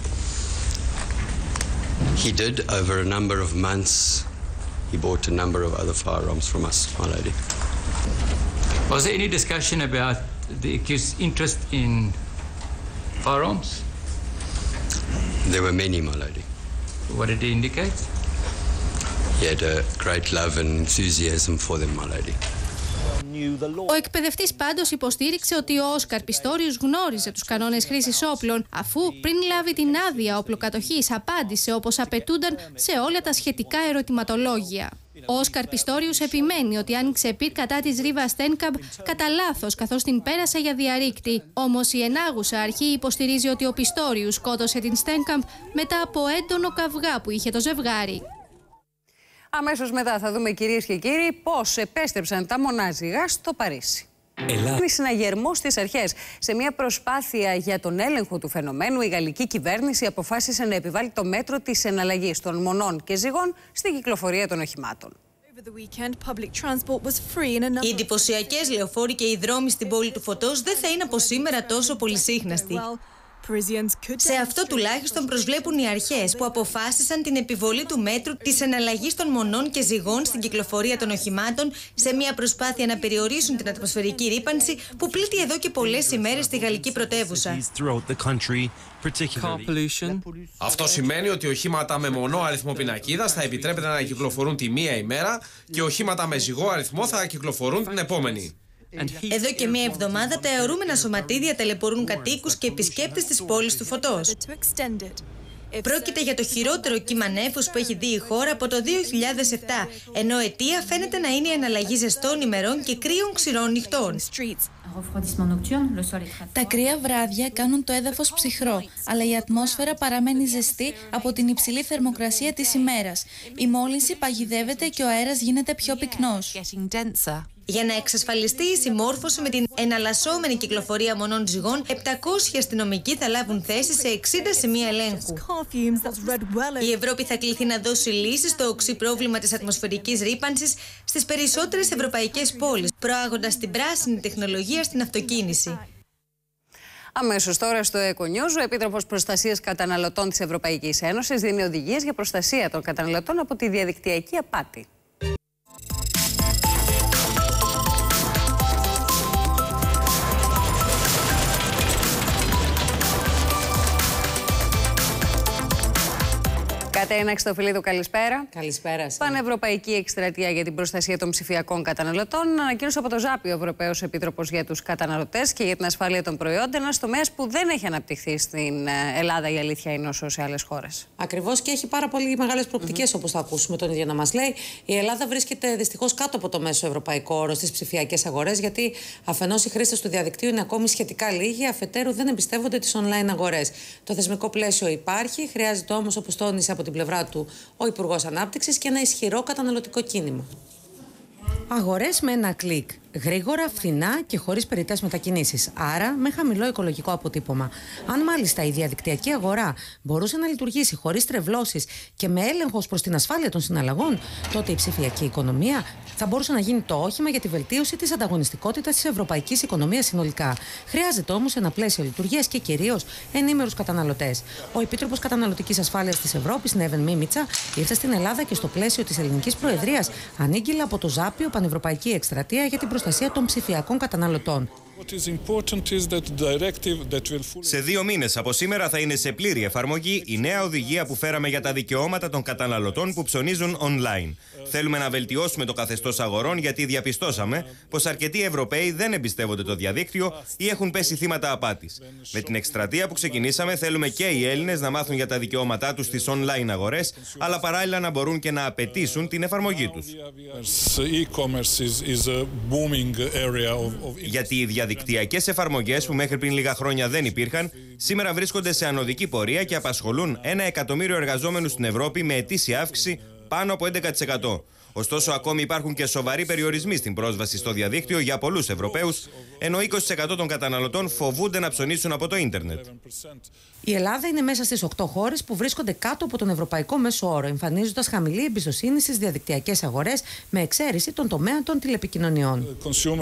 He did. Over a number of months, he bought a number of other firearms from us, my lady. Was there any discussion about the accused's interest in firearms? There were many, my lady. What did he indicate? He had a great love and enthusiasm for them, my lady. Ο εκπαιδευτής πάντως υποστήριξε ότι ο Όσκαρ Πιστόριος γνώριζε τους κανόνες χρήσης όπλων, αφού πριν λάβει την άδεια οπλοκατοχής απάντησε όπως απαιτούνταν σε όλα τα σχετικά ερωτηματολόγια. Ο Όσκαρ Πιστόριος επιμένει ότι άνοιξε πυρ κατά της Ρίβα Στένκαμπ κατά λάθος, καθώς την πέρασε για διαρρήκτη. Όμως η ενάγουσα αρχή υποστηρίζει ότι ο Πιστόριος σκότωσε την Στένκαμπ μετά από έντονο καυγά που είχε το ζευγάρι. Αμέσως μετά θα δούμε, κυρίες και κύριοι, πώς επέστρεψαν τα μονάζιγα στο Παρίσι. Είναι συναγερμός στις αρχές. Σε μια προσπάθεια για τον έλεγχο του φαινομένου, η γαλλική κυβέρνηση αποφάσισε να επιβάλλει το μέτρο της εναλλαγής των μονών και ζυγών στην κυκλοφορία των οχημάτων. Οι εντυπωσιακές λεωφόροι και οι δρόμοι στην πόλη του φωτός δεν θα είναι από σήμερα τόσο πολυσύχναστοι. Σε αυτό τουλάχιστον προσβλέπουν οι αρχές που αποφάσισαν την επιβολή του μέτρου της εναλλαγής των μονών και ζυγών στην κυκλοφορία των οχημάτων σε μια προσπάθεια να περιορίσουν την ατμοσφαιρική ρύπανση που πλήττει εδώ και πολλές ημέρες στη γαλλική πρωτεύουσα. Αυτό σημαίνει ότι οχήματα με μονό αριθμό πινακίδας θα επιτρέπεται να κυκλοφορούν τη μία ημέρα και οχήματα με ζυγό αριθμό θα κυκλοφορούν την επόμενη. Εδώ και μία εβδομάδα τα αιωρούμενα σωματίδια ταλαιπωρούν κατοίκους και επισκέπτες της πόλης του φωτός. Πρόκειται για το χειρότερο κύμα νέφους που έχει δει η χώρα από το 2007, ενώ αιτία φαίνεται να είναι η εναλλαγή ζεστών ημερών και κρύων ξηρών νυχτών. Τα κρύα βράδια κάνουν το έδαφος ψυχρό, αλλά η ατμόσφαιρα παραμένει ζεστή από την υψηλή θερμοκρασία της ημέρας. Η μόλυνση παγιδεύεται και ο αέρας γίνεται πιο πυκνός. Για να εξασφαλιστεί η συμμόρφωση με την εναλλασσόμενη κυκλοφορία μονών ζυγών, 700 αστυνομικοί θα λάβουν θέση σε 60 σημεία ελέγχου. Η Ευρώπη θα κληθεί να δώσει λύσεις στο οξύ πρόβλημα της ατμοσφαιρικής ρύπανσης στις περισσότερες ευρωπαϊκές πόλεις, προάγοντας την πράσινη τεχνολογία στην αυτοκίνηση. Αμέσως τώρα στο Econews, ο Επίτροπος Προστασίας Καταναλωτών της Ευρωπαϊκής Ένωσης δίνει οδηγίες για προστασία των καταναλωτών από τη διαδικτυακή απάτη. Κατερίνα Χριστοφιλίδου, καλησπέρα. Καλησπέρα. Πανευρωπαϊκή εκστρατεία για την προστασία των ψηφιακών καταναλωτών ανακοίνωσε από το ΖΑΠ ο Ευρωπαίος Επίτροπος για τους καταναλωτές και για την ασφάλεια των προϊόντων, ένας τομέας που δεν έχει αναπτυχθεί στην Ελλάδα, η αλήθεια είναι, όσο σε άλλες χώρες. Ακριβώς, και έχει πάρα πολύ μεγάλες προοπτικές, όπως θα ακούσουμε τον ίδιο να μας λέει. Η Ελλάδα βρίσκεται δυστυχώς κάτω από το μέσο ευρωπαϊκό όρο στις ψηφιακές αγορές, γιατί αφενός οι χρήστες του διαδικτύου είναι ακόμη σχετικά λίγοι, αφετέρου δεν εμπιστεύονται τις online αγορές. Το θεσμικό πλαίσιο υπάρχει, χρειάζεται όμως, όπως τόνισε από την πλευρά του ο Υπουργός Ανάπτυξης, και ένα ισχυρό καταναλωτικό κίνημα. Αγορές με ένα κλικ. Γρήγορα, φθηνά και χωρίς περιττές μετακινήσεις. Άρα με χαμηλό οικολογικό αποτύπωμα. Αν μάλιστα η διαδικτυακή αγορά μπορούσε να λειτουργήσει χωρίς τρευλώσεις και με έλεγχο προς την ασφάλεια των συναλλαγών, τότε η ψηφιακή οικονομία θα μπορούσε να γίνει το όχημα για τη βελτίωση της ανταγωνιστικότητας της ευρωπαϊκής οικονομίας συνολικά. Χρειάζεται όμως ένα πλαίσιο λειτουργίας και κυρίως ενήμερους καταναλωτές. Ο Επίτροπος Καταναλωτικής Ασφάλειας της Ευρώπης, Νέβεν Μίμητσα, ήρθε στην Ελλάδα και στο πλαίσιο της ελληνικής προεδρίας ανήγγειλε από το ΖΑΠ Πανευρωπαϊκή Εκστρατεία για την προστασία των ψηφιακών καταναλωτών. Σε 2 μήνες από σήμερα θα είναι σε πλήρη εφαρμογή η νέα οδηγία που φέραμε για τα δικαιώματα των καταναλωτών που ψωνίζουν online. Θέλουμε να βελτιώσουμε το καθεστώς αγορών, γιατί διαπιστώσαμε πως αρκετοί Ευρωπαίοι δεν εμπιστεύονται το διαδίκτυο ή έχουν πέσει θύματα απάτης. Με την εκστρατεία που ξεκινήσαμε, θέλουμε και οι Έλληνες να μάθουν για τα δικαιώματά τους στις online αγορές, αλλά παράλληλα να μπορούν και να απαιτήσουν την εφαρμογή τους. Γιατί οι διαδικτυακές εφαρμογές που μέχρι πριν λίγα χρόνια δεν υπήρχαν, σήμερα βρίσκονται σε ανωδική πορεία και απασχολούν 1 εκατομμύριο εργαζόμενους στην Ευρώπη με ετήσια αύξηση πάνω από 11%. Ωστόσο, ακόμη υπάρχουν και σοβαροί περιορισμοί στην πρόσβαση στο διαδίκτυο για πολλούς Ευρωπαίους, ενώ 20% των καταναλωτών φοβούνται να ψωνίσουν από το ίντερνετ. Η Ελλάδα είναι μέσα στις 8 χώρες που βρίσκονται κάτω από τον ευρωπαϊκό μέσο όρο, εμφανίζοντας χαμηλή εμπιστοσύνη στις διαδικτυακές αγορές, με εξαίρεση τον τομέα των τηλεπικοινωνιών.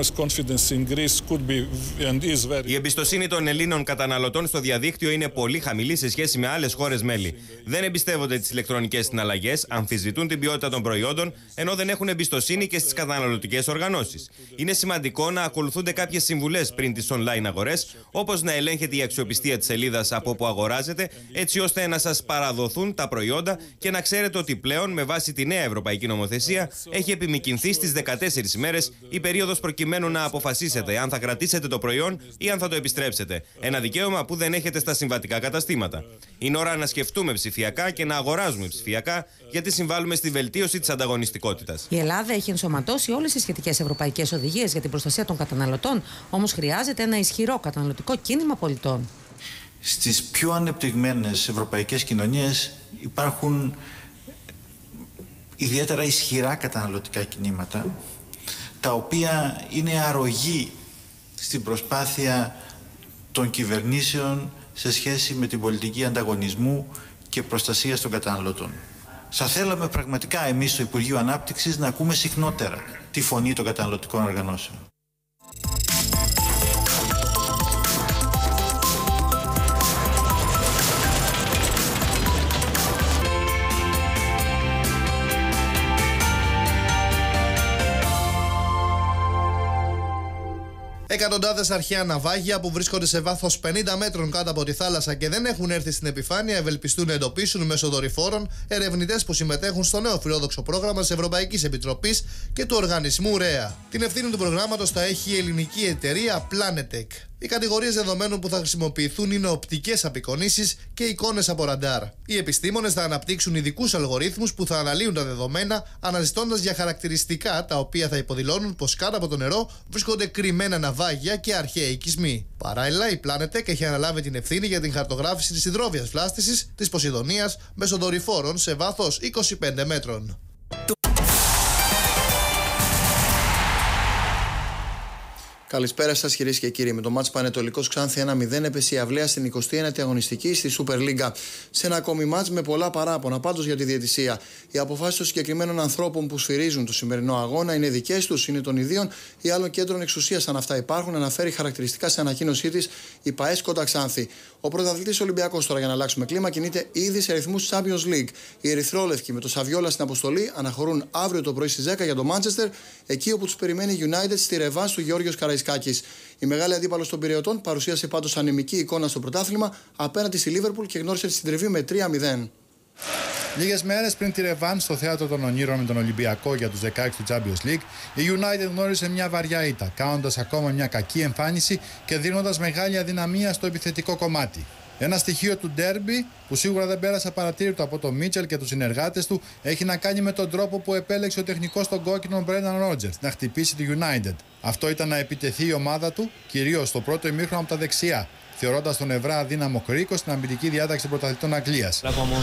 Η εμπιστοσύνη των Ελλήνων καταναλωτών στο διαδίκτυο είναι πολύ χαμηλή σε σχέση με άλλες χώρες μέλη. Δεν εμπιστεύονται τις ηλεκτρονικές συναλλαγές, αμφισβητούν την ποιότητα των προϊόντων, ενώ δεν έχουν εμπιστοσύνη και στις καταναλωτικές οργανώσεις. Είναι σημαντικό να ακολουθούνται κάποιες συμβουλές πριν τις online αγορές, όπως να ελέγχεται η αξιοπιστία της σελίδας από όπου αγοράζετε, έτσι ώστε να σας παραδοθούν τα προϊόντα και να ξέρετε ότι πλέον, με βάση τη νέα ευρωπαϊκή νομοθεσία, έχει επιμικυνθεί στις 14 ημέρες η περίοδος προκειμένου να αποφασίσετε αν θα κρατήσετε το προϊόν ή αν θα το επιστρέψετε. Ένα δικαίωμα που δεν έχετε στα συμβατικά καταστήματα. Είναι ώρα να σκεφτούμε ψηφιακά και να αγοράζουμε ψηφιακά, γιατί συμβάλλουμε στη βελτίωση της ανταγωνιστικότητας. Η Ελλάδα έχει ενσωματώσει όλες τις σχετικές ευρωπαϊκές οδηγίες για την προστασία των καταναλωτών, όμως χρειάζεται ένα ισχυρό καταναλωτικό κίνημα πολιτών. Στις πιο ανεπτυγμένες ευρωπαϊκές κοινωνίες υπάρχουν ιδιαίτερα ισχυρά καταναλωτικά κινήματα, τα οποία είναι αρρωγή στην προσπάθεια των κυβερνήσεων σε σχέση με την πολιτική ανταγωνισμού και προστασίας των καταναλωτών. Θα θέλαμε πραγματικά εμείς στο Υπουργείο Ανάπτυξης να ακούμε συχνότερα τη φωνή των καταναλωτικών οργανώσεων. Εκατοντάδες αρχαία ναυάγια που βρίσκονται σε βάθος 50 μέτρων κάτω από τη θάλασσα και δεν έχουν έρθει στην επιφάνεια ευελπιστούν να εντοπίσουν μέσω δορυφόρων ερευνητές που συμμετέχουν στο νέο φιλόδοξο πρόγραμμα της Ευρωπαϊκής Επιτροπής και του οργανισμού ΡΕΑ. Την ευθύνη του προγράμματος θα έχει η ελληνική εταιρεία Planetech. Οι κατηγορίες δεδομένων που θα χρησιμοποιηθούν είναι οπτικές απεικονίσεις και εικόνες από ραντάρ. Οι επιστήμονες θα αναπτύξουν ειδικούς αλγορίθμους που θα αναλύουν τα δεδομένα, αναζητώντας για χαρακτηριστικά τα οποία θα υποδηλώνουν πως κάτω από το νερό βρίσκονται κρυμμένα ναυάγια και αρχαίοι οικισμοί. Παράλληλα, η Planetech έχει αναλάβει την ευθύνη για την χαρτογράφηση της υδρόβιας βλάστησης της Ποσειδονίας μέσω δορυφόρων σε βάθος 25 μέτρων. Καλησπέρα σας κυρίες και κύριοι. Με το μάτς Πανετολικός Ξάνθη 1-0 έπεσε η αυλαία στην 29η αγωνιστική στη Super League. Σε ένα ακόμη μάτς με πολλά παράπονα πάντως για τη διαιτησία. Οι αποφάσεις των συγκεκριμένων ανθρώπων που σφυρίζουν το σημερινό αγώνα είναι δικές τους, είναι των ιδίων ή άλλων κέντρων εξουσίας, αν αυτά υπάρχουν, αναφέρει χαρακτηριστικά σε ανακοίνωσή της η ΠΑΕΣ Κόντα Ξάνθη. Ο πρωταθλητής Ολυμπιακός, τώρα για να αλλάξουμε κλίμα, κινείται ήδη σε αριθμούς Champions League. Οι Ερυθρόλευκοι με το Σαβιόλα στην αποστολή αναχωρούν αύριο το πρωί στις 10 για το Manchester, εκεί όπου τους περιμένει United στη ρεβάνς του Γιώργιος Καραϊσκάκης. Η μεγάλη αντίπαλος των Πειραιωτών παρουσίασε πάντως ανεμική εικόνα στο πρωτάθλημα απέναντι στη Liverpool και γνώρισε τη συντριβή με 3-0. Λίγες μέρες πριν τη ρεβάν στο θέατρο των Ονείρων με τον Ολυμπιακό για τους 16 του Champions League, η United γνώρισε μια βαριά ήττα, κάνοντας ακόμα μια κακή εμφάνιση και δίνοντας μεγάλη αδυναμία στο επιθετικό κομμάτι. Ένα στοιχείο του ντέρμπι που σίγουρα δεν πέρασε απαρατήρητο από τον Μίτσελ και τους συνεργάτες του έχει να κάνει με τον τρόπο που επέλεξε ο τεχνικός των κόκκινων Μπρένταν Ρότζερς να χτυπήσει τη United. Αυτό ήταν να επιτεθεί η ομάδα του, κυρίως στο πρώτο ημίχρονο από τα δεξιά, θεωρώντας τον ευρά αδύναμο κρίκο στην αμυντική διάταξη πρωταθλητών Αγγλίας.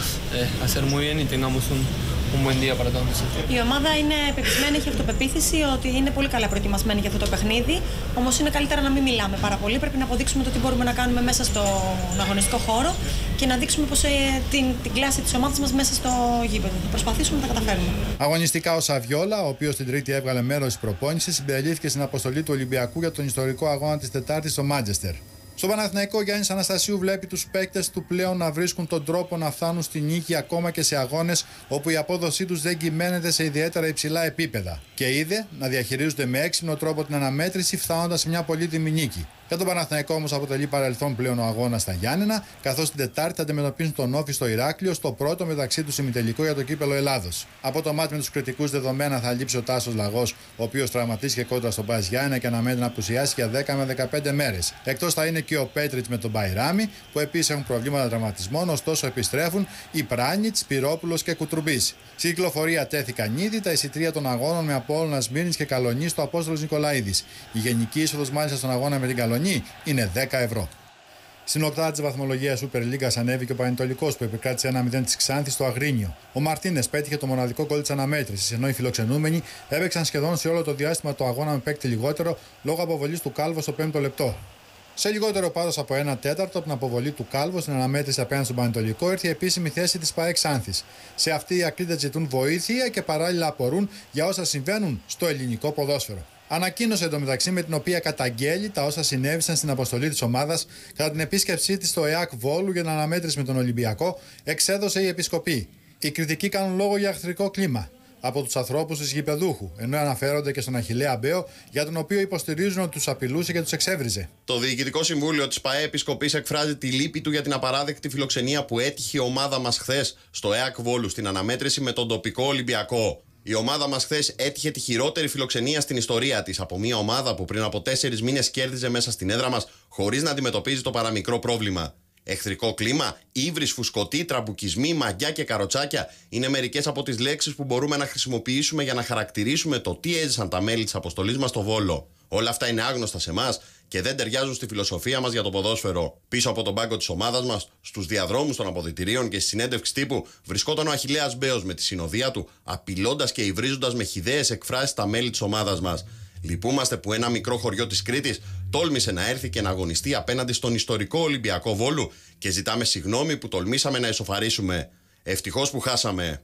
Η ομάδα είναι πεπισμένη, έχει αυτοπεποίθηση ότι είναι πολύ καλά προετοιμασμένη για αυτό το παιχνίδι. Όμως είναι καλύτερα να μην μιλάμε πάρα πολύ. Πρέπει να αποδείξουμε το τι μπορούμε να κάνουμε μέσα στον αγωνιστικό χώρο και να δείξουμε πως, την κλάση της ομάδας μας μέσα στο γήπεδο. Θα προσπαθήσουμε να τα καταφέρουμε. Αγωνιστικά ο Σαβιόλα, ο οποίος την Τρίτη έβγαλε μέρος της προπόνησης, συμπεριλήφθηκε στην αποστολή του Ολυμπιακού για τον ιστορικό αγώνα της Τετάρτης στο Μάντσεστερ. Στο Παναθηναϊκό, ο Γιάννης Αναστασίου βλέπει τους παίκτες του πλέον να βρίσκουν τον τρόπο να φτάνουν στη νίκη ακόμα και σε αγώνες όπου η απόδοσή τους δεν κυμαίνεται σε ιδιαίτερα υψηλά επίπεδα. Και είδε να διαχειρίζονται με έξυπνο τρόπο την αναμέτρηση, φτάνοντας σε μια πολύτιμη νίκη. Για τον Παναθηναϊκό όμως αποτελεί παρελθόν πλέον ο αγώνας στα Γιάννενα, καθώς την Τετάρτη θα αντιμετωπίσουν τον Όφη στο Ηράκλειο, στο πρώτο μεταξύ του ημιτελικό για το κύπελο Ελλάδος. Από το μάτι με τους κριτικούς δεδομένα θα λείψει ο Τάσος Λαγός, ο οποίος τραυματίστηκε κόντρα στον Πας Γιάννενα και αναμένεται να απουσιάσει για 10 με 15 μέρες. Εκτός θα είναι και ο Πέτριτς με τον Μπαϊράμι, που επίσης έχουν προβλήματα τραυματισμών, ωστόσο επιστρέφουν οι Πράνιτς, Πυρόπουλος και Κουτρουμπής. Στην κυκλοφορία τέθηκαν ήδη τα εισιτήρια των αγώνων με Απόλλωνα Σμύρνης και Καλονή στο Απόστολος Νικολαίδης. Η γενική είσοδος μάλιστα στον αγώνα με την Καλονή είναι 10 ευρώ. Στην οκτάδα της βαθμολογίας Super League ανέβηκε ο Πανετολικός που επικράτησε 1-0 της Ξάνθης στο Αγρίνιο. Ο Μαρτίνες πέτυχε το μοναδικό γκολ της αναμέτρησης, ενώ οι φιλοξενούμενοι έπαιξαν σχεδόν σε όλο το διάστημα το αγώνα με παίκτη λιγότερο λόγω αποβολής του Κάλβο στο 5ο λεπτό. Σε λιγότερο πάντως από 1/4 από την αποβολή του Κάλβο στην αναμέτρηση απέναντι στον Πανετολικό ήρθε η επίσημη θέση της ΠΑΕ Ξάνθης. Σε αυτή οι Ακλίδες ζητούν βοήθεια και παράλληλα απορούν για όσα συμβαίνουν στο ελληνικό ποδόσφαιρο. Ανακοίνωσε εντωμεταξύ με την οποία καταγγέλει τα όσα συνέβησαν στην αποστολή της ομάδας κατά την επίσκεψή της στο ΕΑΚ Βόλου για την αναμέτρηση με τον Ολυμπιακό, εξέδωσε η Επισκοπή. Οι κριτικοί κάνουν λόγο για εχθρικό κλίμα από τους ανθρώπους της γηπεδούχου, ενώ αναφέρονται και στον Αχιλλέα Μπέο, για τον οποίο υποστηρίζουν ότι τους απειλούσε και τους εξέβριζε. Το Διοικητικό Συμβούλιο της ΠΑΕ Επισκοπής εκφράζει τη λύπη του για την απαράδεκτη φιλοξενία που έτυχε η ομάδα μας χθες στο ΕΑΚ Βόλου στην αναμέτρηση με τον τοπικό Ολυμπιακό. Η ομάδα μας χθες έτυχε τη χειρότερη φιλοξενία στην ιστορία της από μια ομάδα που πριν από 4 μήνες κέρδιζε μέσα στην έδρα μας χωρίς να αντιμετωπίζει το παραμικρό πρόβλημα. Εχθρικό κλίμα, ύβρις, φουσκωτοί, τραμπουκισμοί, μαγιά και καροτσάκια είναι μερικές από τις λέξεις που μπορούμε να χρησιμοποιήσουμε για να χαρακτηρίσουμε το τι έζησαν τα μέλη της αποστολής μας στο Βόλο. Όλα αυτά είναι άγνωστα σε εμάς και δεν ταιριάζουν στη φιλοσοφία μας για το ποδόσφαιρο. Πίσω από τον πάγκο της ομάδας μας, στους διαδρόμους των αποδυτηρίων και στη συνέντευξη τύπου, βρισκόταν ο Αχιλλέας Μπέος με τη συνοδεία του, απειλώντας και υβρίζοντας με χυδαίες εκφράσεις τα μέλη της ομάδας μας. Λυπούμαστε που ένα μικρό χωριό της Κρήτης τόλμησε να έρθει και να αγωνιστεί απέναντι στον ιστορικό Ολυμπιακό Βόλου και ζητάμε συγγνώμη που τολμήσαμε να ισοφαρίσουμε. Ευτυχώς που χάσαμε.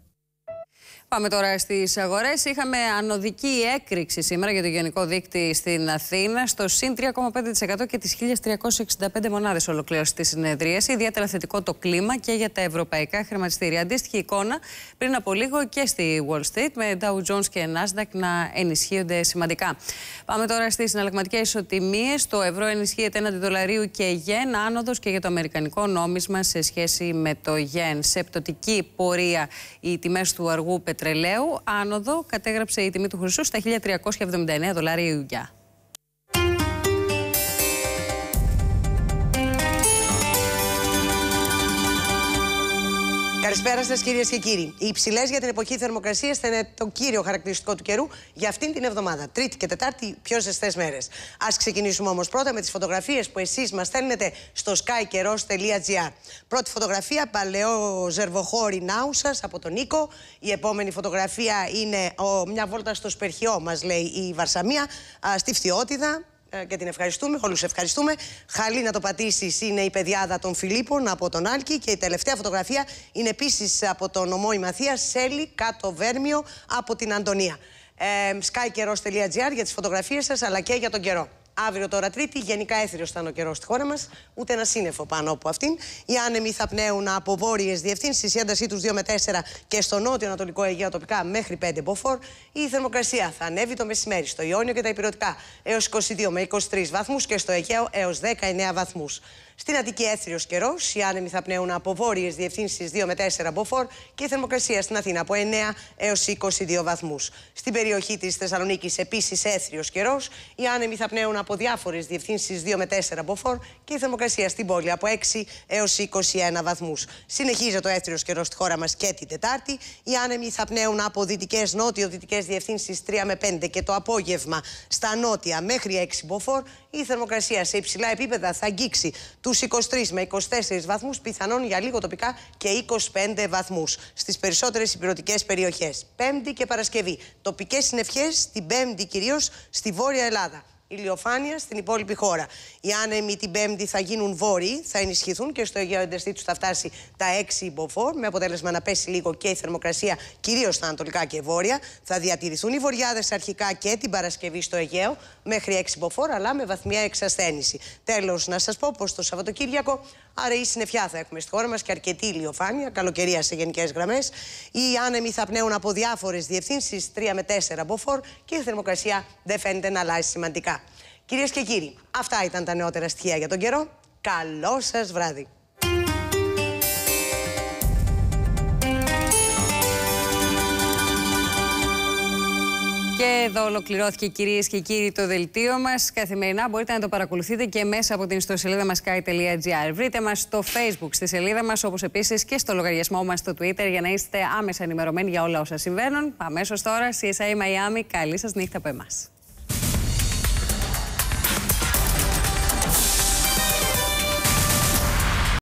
Πάμε τώρα στις αγορές. Είχαμε ανωδική έκρηξη σήμερα για το γενικό δείκτη στην Αθήνα στο συν 3,5% και τις 1.365 μονάδες ολοκλήρωσε τη συνεδρίαση. Ιδιαίτερα θετικό το κλίμα και για τα ευρωπαϊκά χρηματιστήρια. Αντίστοιχη εικόνα πριν από λίγο και στη Wall Street με Dow Jones και Nasdaq να ενισχύονται σημαντικά. Πάμε τώρα στις συναλλαγματικές ισοτιμίες. Το ευρώ ενισχύεται έναντι δολαρίου και γεν, άνοδος και για το αμερικανικό νόμισμα σε σχέση με το γεν. Σε πτωτική πορεία οι τιμές του αργού πετρελαίου, άνοδο κατέγραψε η τιμή του χρυσού στα $1.379 η ουγγιά. Καλησπέρα σας κυρίες και κύριοι. Οι υψηλές για την εποχή θερμοκρασίας θα είναι το κύριο χαρακτηριστικό του καιρού για αυτήν την εβδομάδα. Τρίτη και Τετάρτη πιο ζεστές μέρες. Ας ξεκινήσουμε όμως πρώτα με τις φωτογραφίες που εσείς μας στέλνετε στο skykeros.gr. Πρώτη φωτογραφία, παλαιό ζερβοχώρι Νάουσας από τον Νίκο. Η επόμενη φωτογραφία είναι μια βόλτα στο Σπερχιό, μας λέει η Βαρσαμία, στη Φθιώτιδα. και την ευχαριστούμε. Όλους ευχαριστούμε. Χαλή να το πατήσεις είναι η πεδιάδα των Φιλίππων από τον Άλκη. Και η τελευταία φωτογραφία είναι επίσης από τον ομό Μαθία Σέλη κάτω Βέρμιο από την Αντωνία. skykeros.gr για τις φωτογραφίες σας αλλά και για τον καιρό. Αύριο τώρα Τρίτη, γενικά έθριος θα είναι ο καιρός στη χώρα μας, ούτε ένα σύννεφο πάνω από αυτήν. Οι άνεμοι θα πνέουν από βόρειες διευθύνσεις, η έντασή τους 2 με 4 και στο νότιο-ανατολικό Αιγαίο τοπικά μέχρι 5 μποφόρ. Η θερμοκρασία θα ανέβει το μεσημέρι στο Ιόνιο και τα Ηπειρωτικά έως 22 με 23 βαθμούς και στο Αιγαίο έως 19 βαθμούς. Στην Αττική έθριος καιρός, οι άνεμοι θα πνέουν από βόρειες διευθύνσεις 2 με 4 μποφόρ και η θερμοκρασία στην Αθήνα από 9 έως 22 βαθμούς. Στην περιοχή της Θεσσαλονίκης επίσης έθριος καιρός, οι άνεμοι θα πνέουν από διάφορες διευθύνσεις 2 με 4 μποφόρ και η θερμοκρασία στην πόλη από 6 έως 21 βαθμούς. Συνεχίζεται ο έθριος καιρός στη χώρα μας και την Τετάρτη. Οι άνεμοι θα πνέουν από δυτικές νότιο-δυτικές διευθύνσεις 3 με 5 και το απόγευμα στα νότια μέχρι 6 μποφόρ. Η θερμοκρασία σε υψηλά επίπεδα θα αγγίξει τους 23 με 24 βαθμούς, πιθανόν για λίγο τοπικά και 25 βαθμούς στις περισσότερες ηπειρωτικές περιοχές. Πέμπτη και Παρασκευή. Τοπικές συννεφιές την Πέμπτη κυρίως στη Βόρεια Ελλάδα. Ηλιοφάνεια στην υπόλοιπη χώρα. Οι άνεμοι την Πέμπτη θα γίνουν βόρειοι, θα ενισχυθούν και στο Αιγαίο εντεστή τους θα φτάσει τα 6 μποφόρ, με αποτέλεσμα να πέσει λίγο και η θερμοκρασία κυρίως στα ανατολικά και βόρεια. Θα διατηρηθούν οι βοριάδες αρχικά και την Παρασκευή στο Αιγαίο μέχρι 6 μποφόρ, αλλά με βαθμιά εξασθένηση. Τέλος, να σας πω πως το Σαββατοκύριακο αραιή συννεφιά θα έχουμε στη χώρα μας και αρκετή ηλιοφάνεια, καλοκαιρία σε γενικές γραμμές. Οι άνεμοι θα πνέουν από διάφορες διευθύνσεις 3 με 4 μποφόρ και η θερμοκρασία δεν φαίνεται να αλλάζει σημαντικά. Κυρίες και κύριοι, αυτά ήταν τα νεότερα στοιχεία για τον καιρό. Καλό σας βράδυ. Και εδώ ολοκληρώθηκε, κυρίες και κύριοι, το δελτίο μας. Καθημερινά μπορείτε να το παρακολουθείτε και μέσα από την ιστοσελίδα μας sky.gr. Βρείτε μας στο Facebook, στη σελίδα μας, όπως επίσης και στο λογαριασμό μας στο Twitter για να είστε άμεσα ενημερωμένοι για όλα όσα συμβαίνουν. Αμέσως τώρα, CSI Miami, καλή σας νύχτα από εμάς.